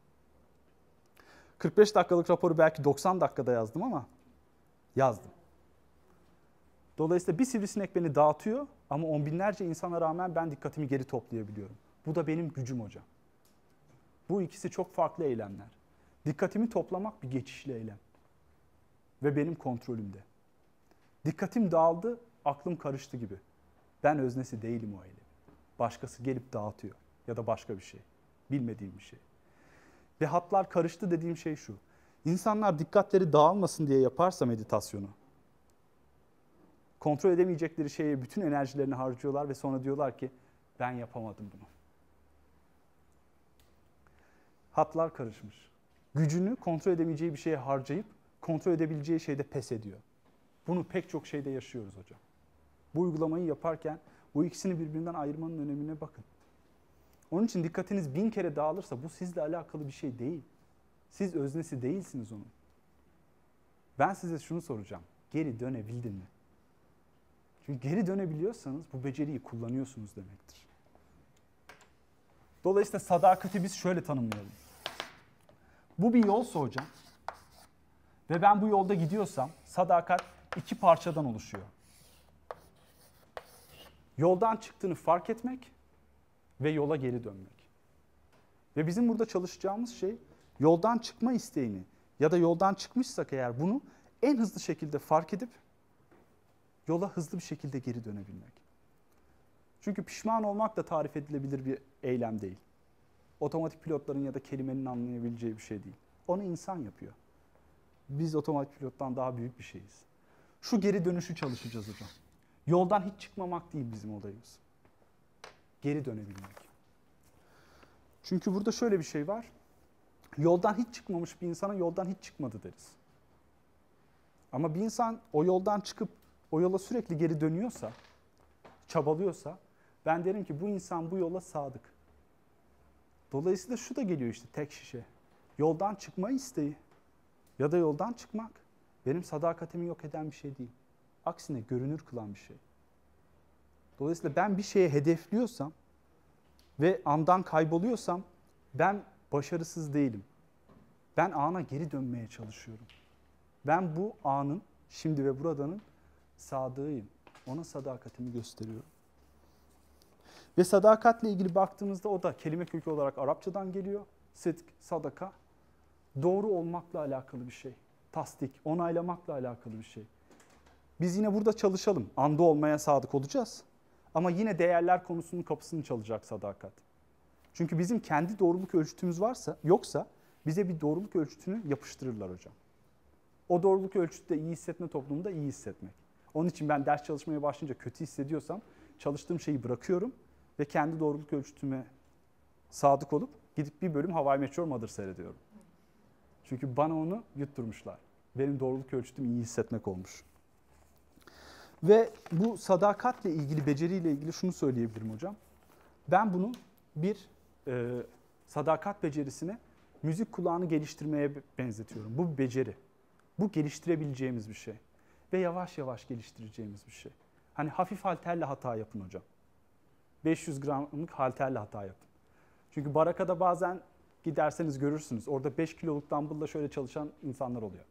kırk beş dakikalık raporu belki doksan dakikada yazdım ama yazdım. Dolayısıyla bir sivrisinek beni dağıtıyor ama on binlerce insana rağmen ben dikkatimi geri toplayabiliyorum. Bu da benim gücüm hocam. Bu ikisi çok farklı eylemler. Dikkatimi toplamak bir geçişli eylem. Ve benim kontrolümde. Dikkatim dağıldı, aklım karıştı gibi. Ben öznesi değilim o eylem. Başkası gelip dağıtıyor ya da başka bir şey. Bilmediğim bir şey. Ve hatlar karıştı dediğim şey şu. İnsanlar dikkatleri dağılmasın diye yaparsa meditasyonu, kontrol edemeyecekleri şeye bütün enerjilerini harcıyorlar ve sonra diyorlar ki ben yapamadım bunu. Hatlar karışmış. Gücünü kontrol edemeyeceği bir şeye harcayıp kontrol edebileceği şeyde pes ediyor. Bunu pek çok şeyde yaşıyoruz hocam. Bu uygulamayı yaparken bu ikisini birbirinden ayırmanın önemine bakın. Onun için dikkatiniz bin kere dağılırsa bu sizle alakalı bir şey değil. Siz öznesi değilsiniz onun. Ben size şunu soracağım. Geri dönebildin mi? Çünkü geri dönebiliyorsanız bu beceriyi kullanıyorsunuz demektir. Dolayısıyla sadakati biz şöyle tanımlayalım. Bu bir yolsa hocam ve ben bu yolda gidiyorsam sadakat iki parçadan oluşuyor. Yoldan çıktığını fark etmek ve yola geri dönmek. Ve bizim burada çalışacağımız şey yoldan çıkma isteğini ya da yoldan çıkmışsak eğer bunu en hızlı şekilde fark edip yola hızlı bir şekilde geri dönebilmek. Çünkü pişman olmak da tarif edilebilir bir eylem değil. Otomatik pilotların ya da kelimenin anlayabileceği bir şey değil. Onu insan yapıyor. Biz otomatik pilottan daha büyük bir şeyiz. Şu geri dönüşü çalışacağız hocam. Yoldan hiç çıkmamak değil bizim olayımız. Geri dönebilmek. Çünkü burada şöyle bir şey var. Yoldan hiç çıkmamış bir insana yoldan hiç çıkmadı deriz. Ama bir insan o yoldan çıkıp o yola sürekli geri dönüyorsa, çabalıyorsa ben derim ki bu insan bu yola sadık. Dolayısıyla şu da geliyor işte tek şişe. Yoldan çıkma isteği ya da yoldan çıkmak benim sadakatimi yok eden bir şey değil. Aksine görünür kılan bir şey. Dolayısıyla ben bir şeye hedefliyorsam ve andan kayboluyorsam ben başarısız değilim. Ben ana geri dönmeye çalışıyorum. Ben bu anın, şimdi ve buradanın sadığıyım. Ona sadakatimi gösteriyorum. Ve sadakatle ilgili baktığımızda o da kelime kökü olarak Arapçadan geliyor. Sıdk, sadaka. Doğru olmakla alakalı bir şey. Tasdik, onaylamakla alakalı bir şey. Biz yine burada çalışalım. Anda olmaya sadık olacağız. Ama yine değerler konusunun kapısını çalacak sadakat. Çünkü bizim kendi doğruluk ölçütümüz varsa, yoksa bize bir doğruluk ölçütünü yapıştırırlar hocam. O doğruluk ölçütü de iyi hissetme toplumunda iyi hissetmek. Onun için ben ders çalışmaya başlayınca kötü hissediyorsam çalıştığım şeyi bırakıyorum ve kendi doğruluk ölçütüme sadık olup gidip bir bölüm How I Met Your Mother seyrediyorum. Çünkü bana onu yutturmuşlar. Benim doğruluk ölçütüm iyi hissetmek olmuş. Ve bu sadakatle ilgili, beceriyle ilgili şunu söyleyebilirim hocam. Ben bunu bir e, sadakat becerisine müzik kulağını geliştirmeye benzetiyorum. Bu bir beceri. Bu geliştirebileceğimiz bir şey. Ve yavaş yavaş geliştireceğimiz bir şey. Hani hafif halterle hata yapın hocam. beş yüz gramlık halterle hata yapın. Çünkü barakada bazen giderseniz görürsünüz. Orada beş kiloluk dumbbell'la şöyle çalışan insanlar oluyor.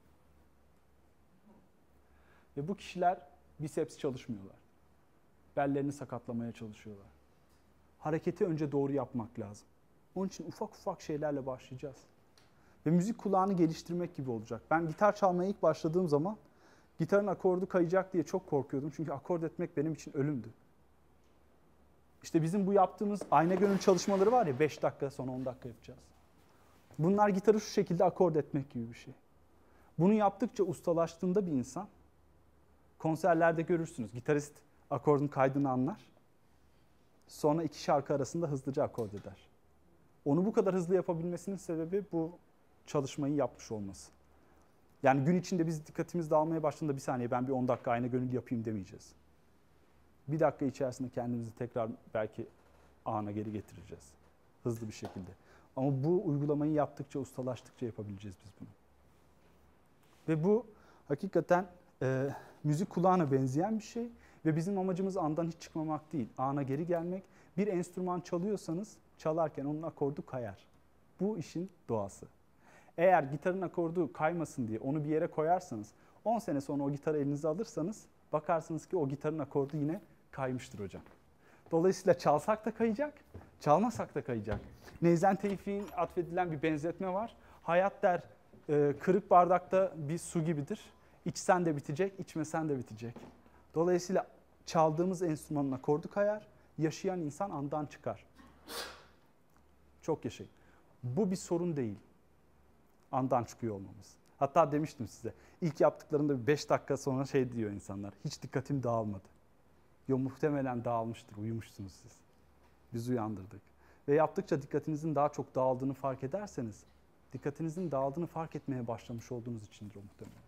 Ve bu kişiler biceps çalışmıyorlar. Bellerini sakatlamaya çalışıyorlar. Hareketi önce doğru yapmak lazım. Onun için ufak ufak şeylerle başlayacağız. Ve müzik kulağını geliştirmek gibi olacak. Ben gitar çalmaya ilk başladığım zaman gitarın akordu kayacak diye çok korkuyordum. Çünkü akord etmek benim için ölümdü. İşte bizim bu yaptığımız ayna gönül çalışmaları var ya, beş dakika sonra on dakika yapacağız. Bunlar gitarı şu şekilde akord etmek gibi bir şey. Bunu yaptıkça ustalaştığında bir insan, konserlerde görürsünüz. Gitarist akordun kaydını anlar. Sonra iki şarkı arasında hızlıca akord eder. Onu bu kadar hızlı yapabilmesinin sebebi bu çalışmayı yapmış olması. Yani gün içinde biz dikkatimiz dağılmaya başladığında bir saniye ben bir on dakika ayna gönül yapayım demeyeceğiz. Bir dakika içerisinde kendimizi tekrar belki ana geri getireceğiz. Hızlı bir şekilde. Ama bu uygulamayı yaptıkça, ustalaştıkça yapabileceğiz biz bunu. Ve bu hakikaten e, müzik kulağına benzeyen bir şey. Ve bizim amacımız andan hiç çıkmamak değil. Ana geri gelmek. Bir enstrüman çalıyorsanız çalarken onun akordu kayar. Bu işin doğası. Eğer gitarın akordu kaymasın diye onu bir yere koyarsanız, on sene sonra o gitarı elinize alırsanız bakarsınız ki o gitarın akordu yine kaymıştır hocam. Dolayısıyla çalsak da kayacak, çalmasak da kayacak. Neyzen Tevfik'in atfedilen bir benzetme var. Hayat der e, kırık bardakta bir su gibidir. İçsen de bitecek, içmesen de bitecek. Dolayısıyla çaldığımız enstrümanın akordu kayar, yaşayan insan andan çıkar. Çok yaşayın. Bu bir sorun değil. Andan çıkıyor olmamız. Hatta demiştim size. İlk yaptıklarında beş dakika sonra şey diyor insanlar. Hiç dikkatim dağılmadı. Yo muhtemelen dağılmıştır. Uyumuşsunuz siz. Biz uyandırdık. Ve yaptıkça dikkatinizin daha çok dağıldığını fark ederseniz dikkatinizin dağıldığını fark etmeye başlamış olduğunuz içindir o muhtemelen.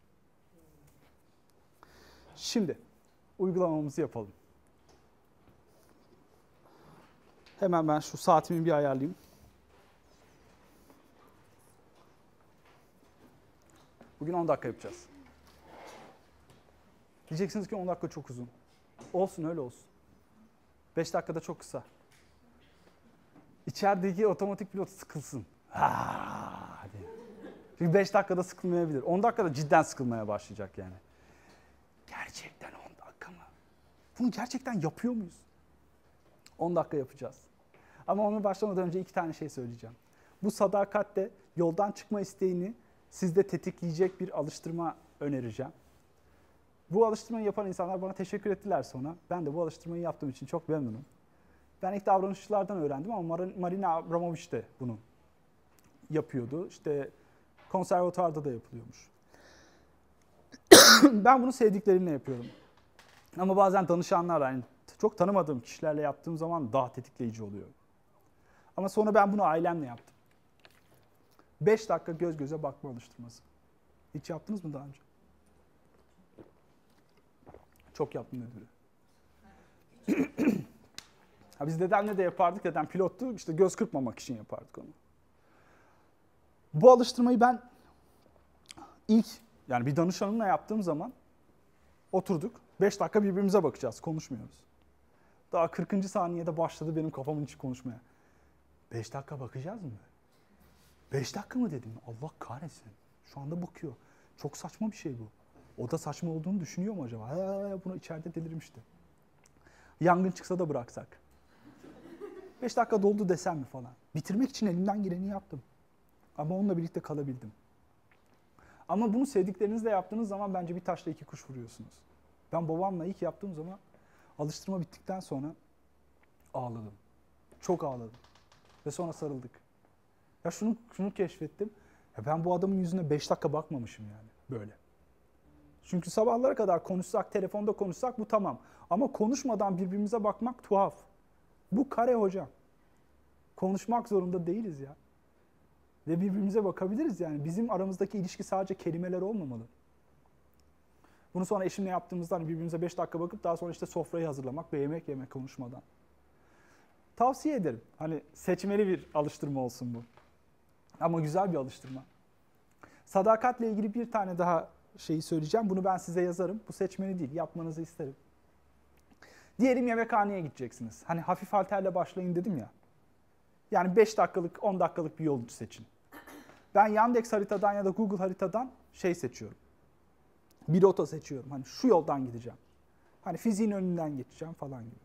Şimdi uygulamamızı yapalım. Hemen ben şu saatimi bir ayarlayayım. Bugün on dakika yapacağız. Diyeceksiniz ki on dakika çok uzun. Olsun öyle olsun. beş dakikada çok kısa. İçerideki otomatik pilot sıkılsın. Ha, hadi. Çünkü beş dakikada sıkılmayabilir. on dakikada cidden sıkılmaya başlayacak yani. Gerçekten on dakika mı? Bunu gerçekten yapıyor muyuz? on dakika yapacağız. Ama onu başlamadan önce iki tane şey söyleyeceğim. Bu sadakatle yoldan çıkma isteğini sizde tetikleyecek bir alıştırma önereceğim. Bu alıştırmayı yapan insanlar bana teşekkür ettiler sonra. Ben de bu alıştırmayı yaptığım için çok memnunum. Ben ilk davranışçılardan öğrendim ama Marina Abramovic de bunu yapıyordu. İşte konservatuarda da yapılıyormuş. Ben bunu sevdiklerimle yapıyorum. Ama bazen danışanlarla, yani çok tanımadığım kişilerle yaptığım zaman daha tetikleyici oluyor. Ama sonra ben bunu ailemle yaptım. beş dakika göz göze bakma alıştırması. Hiç yaptınız mı daha önce? Çok yaptım dedi biri. Ha, biz dedemle de yapardık. Dedem pilottu. İşte göz kırpmamak için yapardık onu. Bu alıştırmayı ben ilk yani bir danışanımla yaptığım zaman oturduk. beş dakika birbirimize bakacağız. Konuşmuyoruz. Daha kırkıncı saniyede başladı benim kafamın içi konuşmaya. beş dakika bakacağız mı? beş dakika mı dedim? Allah kahretsin. Şu anda bakıyor. Çok saçma bir şey bu. O da saçma olduğunu düşünüyor mu acaba? Ha, bunu içeride delirmişti. Yangın çıksa da bıraksak. beş dakika doldu desem mi falan. Bitirmek için elimden geleni yaptım. Ama onunla birlikte kalabildim. Ama bunu sevdiklerinizle yaptığınız zaman bence bir taşla iki kuş vuruyorsunuz. Ben babamla ilk yaptığım zaman alıştırma bittikten sonra ağladım. Çok ağladım. Ve sonra sarıldık. Ya şunu, şunu keşfettim. Ya ben bu adamın yüzüne beş dakika bakmamışım yani böyle. Çünkü sabahlara kadar konuşsak, telefonda konuşsak bu tamam. Ama konuşmadan birbirimize bakmak tuhaf. Bu kare hocam. Konuşmak zorunda değiliz ya. Ve birbirimize bakabiliriz yani. Bizim aramızdaki ilişki sadece kelimeler olmamalı. Bunu sonra eşimle yaptığımızda hani birbirimize beş dakika bakıp daha sonra işte sofrayı hazırlamak ve yemek yemek konuşmadan. Tavsiye ederim. Hani seçmeli bir alıştırma olsun bu. Ama güzel bir alıştırma. Sadakatle ilgili bir tane daha şeyi söyleyeceğim. Bunu ben size yazarım. Bu seçmeli değil. Yapmanızı isterim. Diyelim yemekhaneye gideceksiniz. Hani hafif halterle başlayın dedim ya. Yani beş dakikalık, on dakikalık bir yol seçin. Ben Yandex haritadan ya da Google haritadan şey seçiyorum. Bir rota seçiyorum. Hani şu yoldan gideceğim. Hani fiziğin önünden geçeceğim falan gibi.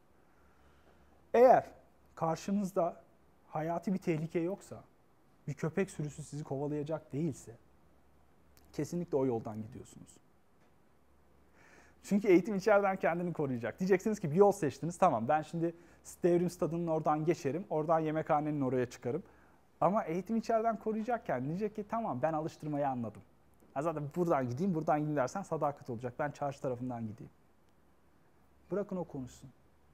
Eğer karşınızda hayati bir tehlike yoksa, bir köpek sürüsü sizi kovalayacak değilse, kesinlikle o yoldan gidiyorsunuz. Çünkü eğitim içeriden kendini koruyacak. Diyeceksiniz ki bir yol seçtiniz. Tamam ben şimdi Devrim Stadı'nın oradan geçerim. Oradan yemekhanenin oraya çıkarım. Ama eğitim içeriden koruyacakken diyecek ki tamam ben alıştırmayı anladım. Ha zaten buradan gideyim, buradan gideyim dersen sadakat olacak. Ben çarşı tarafından gideyim. Bırakın o konuşsun.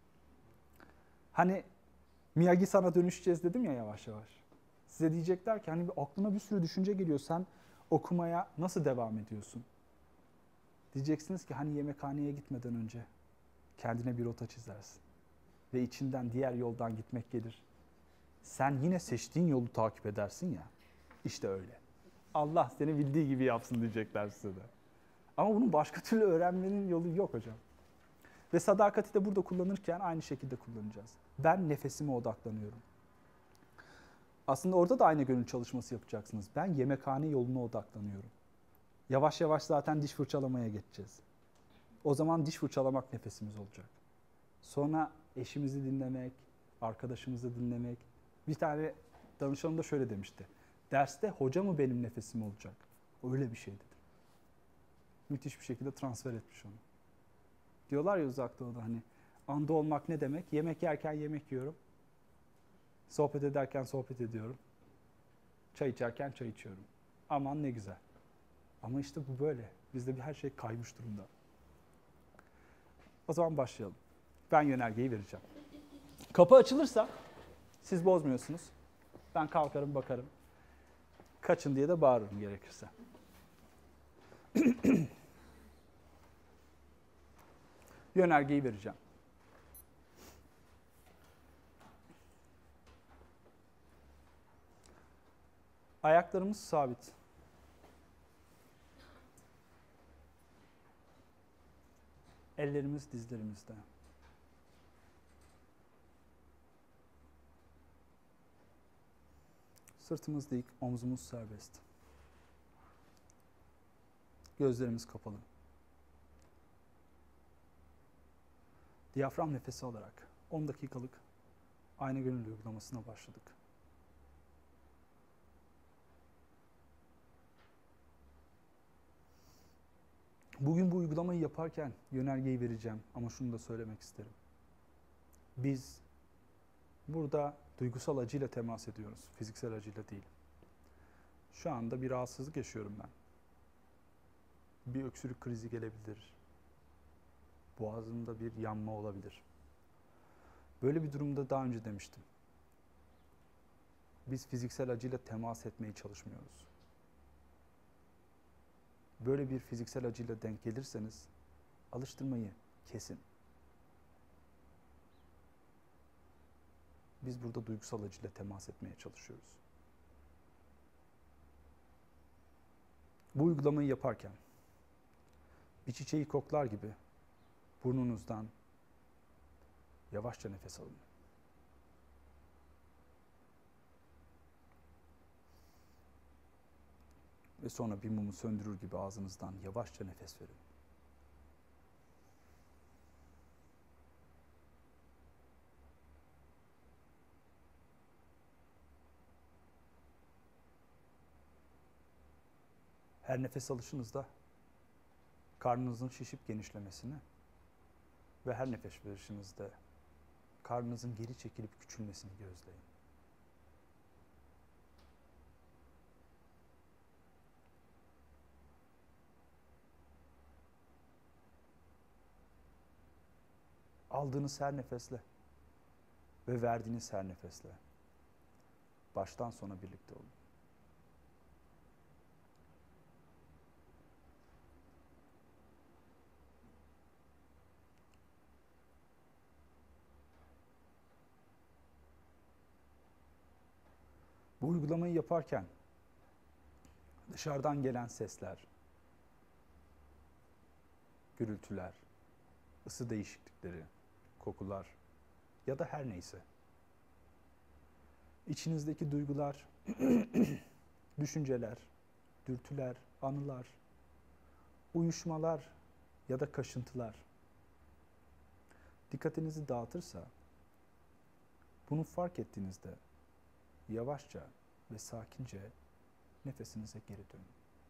Hani Miyagi sana dönüşeceğiz dedim ya yavaş yavaş. Size diyecekler ki hani aklına bir sürü düşünce geliyor. Sen okumaya nasıl devam ediyorsun? Diyeceksiniz ki hani yemekhaneye gitmeden önce kendine bir rota çizersin. Ve içinden diğer yoldan gitmek gelir. Sen yine seçtiğin yolu takip edersin ya. İşte öyle. Allah seni bildiği gibi yapsın diyecekler size de. Ama bunun başka türlü öğrenmenin yolu yok hocam. Ve sadakati de burada kullanırken aynı şekilde kullanacağız. Ben nefesime odaklanıyorum. Aslında orada da aynı gönül çalışması yapacaksınız. Ben yemekhane yoluna odaklanıyorum. Yavaş yavaş zaten diş fırçalamaya geçeceğiz. O zaman diş fırçalamak nefesimiz olacak. Sonra eşimizi dinlemek, arkadaşımızı dinlemek. Bir tane danışanım da şöyle demişti. Derste hoca mı benim nefesim olacak? Öyle bir şey dedim. Müthiş bir şekilde transfer etmiş onu. Diyorlar ya Uzak Doğu'da hani anda olmak ne demek? Yemek yerken yemek yiyorum. Sohbet ederken sohbet ediyorum. Çay içerken çay içiyorum. Aman ne güzel. Ama işte bu böyle. Bizde bir her şey kaymış durumda. O zaman başlayalım. Ben yönergeyi vereceğim. Kapı açılırsa siz bozmuyorsunuz. Ben kalkarım bakarım. Kaçın diye de bağırırım gerekirse. Yönergeyi vereceğim. Ayaklarımız sabit. Ellerimiz dizlerimizde. Sırtımız dik, omzumuz serbest. Gözlerimiz kapalı. Diyafram nefesi alarak on dakikalık ayna gönül uygulamasına başladık. Bugün bu uygulamayı yaparken yönergeyi vereceğim ama şunu da söylemek isterim. Biz burada duygusal acıyla temas ediyoruz, fiziksel acıyla değil. Şu anda bir rahatsızlık yaşıyorum ben. Bir öksürük krizi gelebilir. Boğazımda bir yanma olabilir. Böyle bir durumda daha önce demiştim. Biz fiziksel acıyla temas etmeye çalışmıyoruz. Böyle bir fiziksel acıyla denk gelirseniz alıştırmayı kesin. Biz burada duygusal acıyla temas etmeye çalışıyoruz. Bu uygulamayı yaparken bir çiçeği koklar gibi burnunuzdan yavaşça nefes alın. Ve sonra bir mumu söndürür gibi ağzınızdan yavaşça nefes verin. Her nefes alışınızda karnınızın şişip genişlemesini ve her nefes verişinizde karnınızın geri çekilip küçülmesini gözleyin. Aldığınız her nefesle ve verdiğiniz her nefesle baştan sona birlikte olun. Bu uygulamayı yaparken dışarıdan gelen sesler, gürültüler, ısı değişiklikleri, kokular ya da her neyse, İçinizdeki duygular, düşünceler, dürtüler, anılar, uyuşmalar ya da kaşıntılar dikkatinizi dağıtırsa, bunu fark ettiğinizde yavaşça ve sakince nefesinize geri dönün.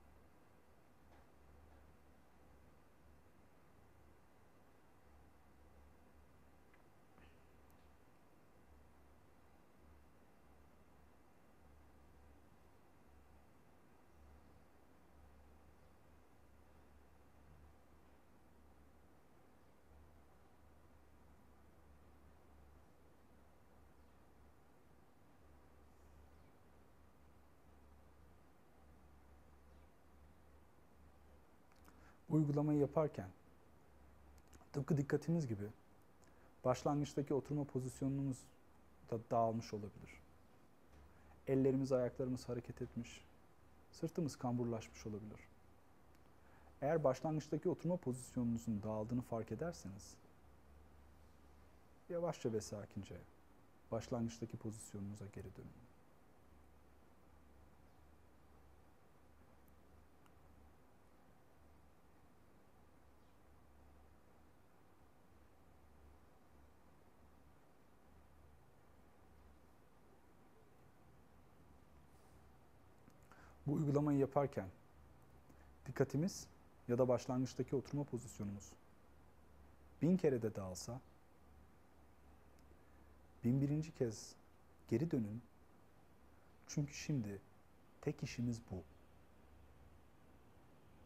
Bu uygulamayı yaparken tıpkı dikkatiniz gibi başlangıçtaki oturma pozisyonumuz da dağılmış olabilir. Ellerimiz, ayaklarımız hareket etmiş, sırtımız kamburlaşmış olabilir. Eğer başlangıçtaki oturma pozisyonunuzun dağıldığını fark ederseniz, yavaşça ve sakince başlangıçtaki pozisyonunuza geri dönün. Bu uygulamayı yaparken dikkatimiz ya da başlangıçtaki oturma pozisyonumuz bin kere de dağılsa, bin birinci kez geri dönün. Çünkü şimdi tek işimiz bu.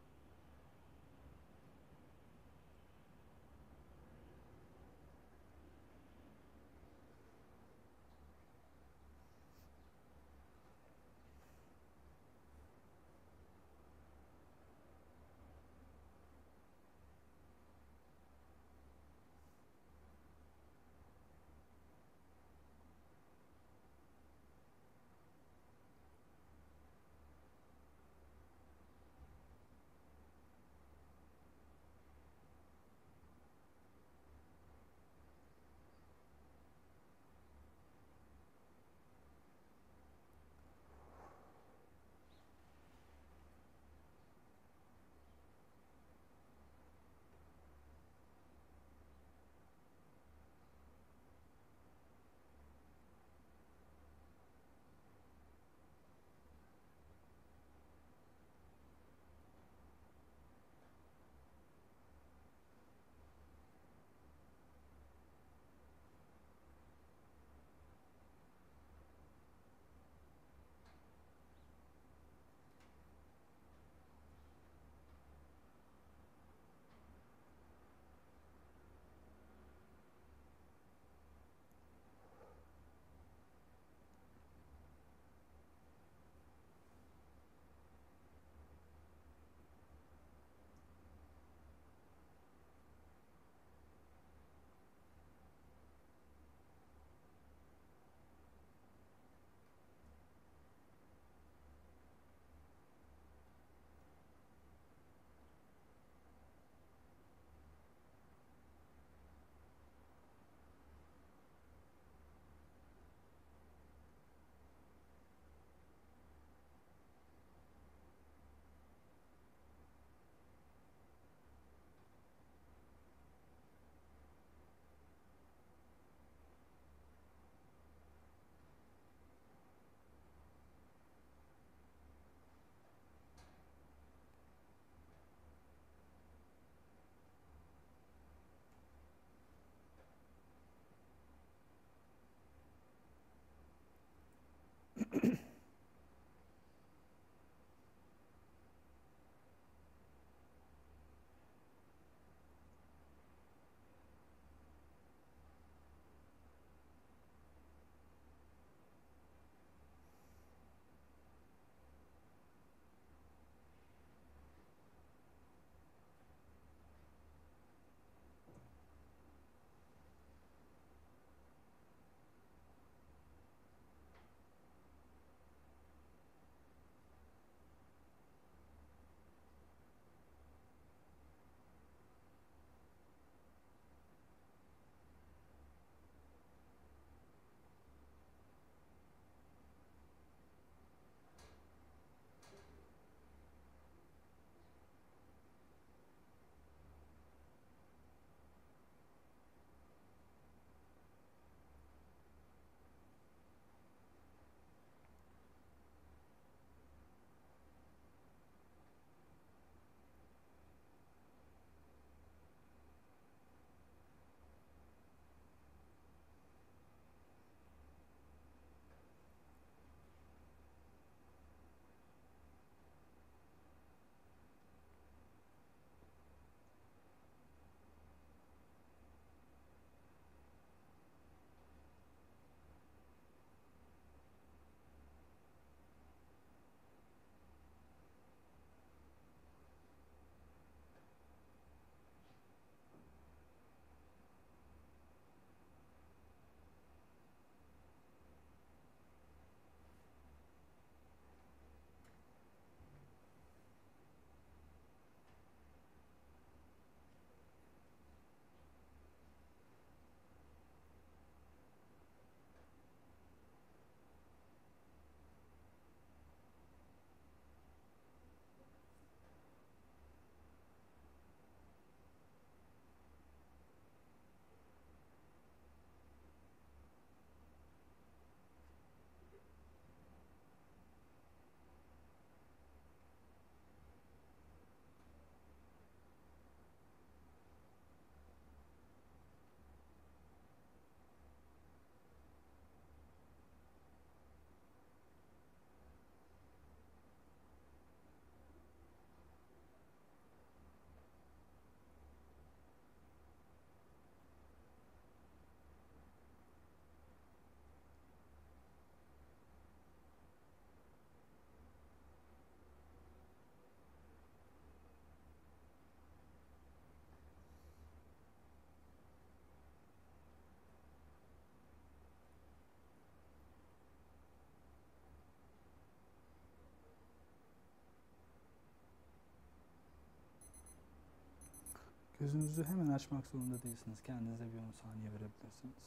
Gözünüzü hemen açmak zorunda değilsiniz. Kendinize bir on saniye verebilirsiniz.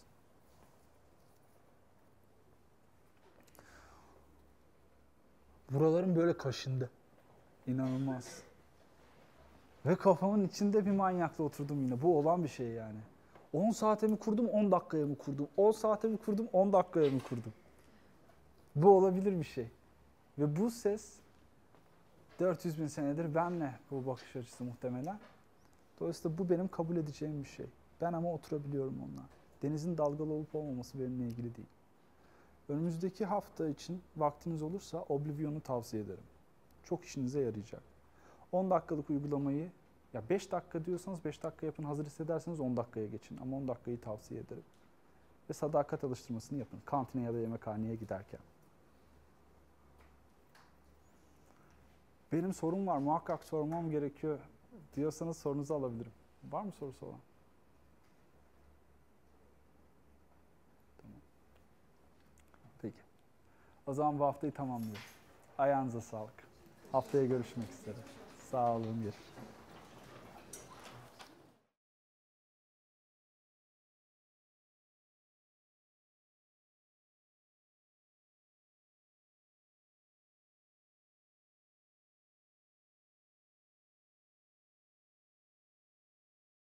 Buralarım böyle kaşındı. İnanılmaz. Ve kafamın içinde bir manyakla oturdum yine. Bu olan bir şey yani. on saate mi kurdum, on dakikaya mı kurdum? on saate mi kurdum, on dakikaya mı kurdum? Bu olabilir bir şey. Ve bu ses dört yüz bin senedir benle bu bakış açısı muhtemelen. Dolayısıyla bu benim kabul edeceğim bir şey. Ben ama oturabiliyorum onunla. Denizin dalgalı olup olmaması benimle ilgili değil. Önümüzdeki hafta için vaktiniz olursa Oblivion'u tavsiye ederim. Çok işinize yarayacak. on dakikalık uygulamayı, ya beş dakika diyorsanız beş dakika yapın, hazır hissederseniz on dakikaya geçin. Ama on dakikayı tavsiye ederim. Ve sadakat alıştırmasını yapın. Kantine ya da yemekhaneye giderken. Benim sorum var, muhakkak sormam gerekiyor diyorsanız sorunuzu alabilirim. Var mı sorusu olan? Tamam. Peki. O zaman bu haftayı tamamlıyorum. Ayağınıza sağlık. Haftaya görüşmek üzere. Sağ olun. Bir.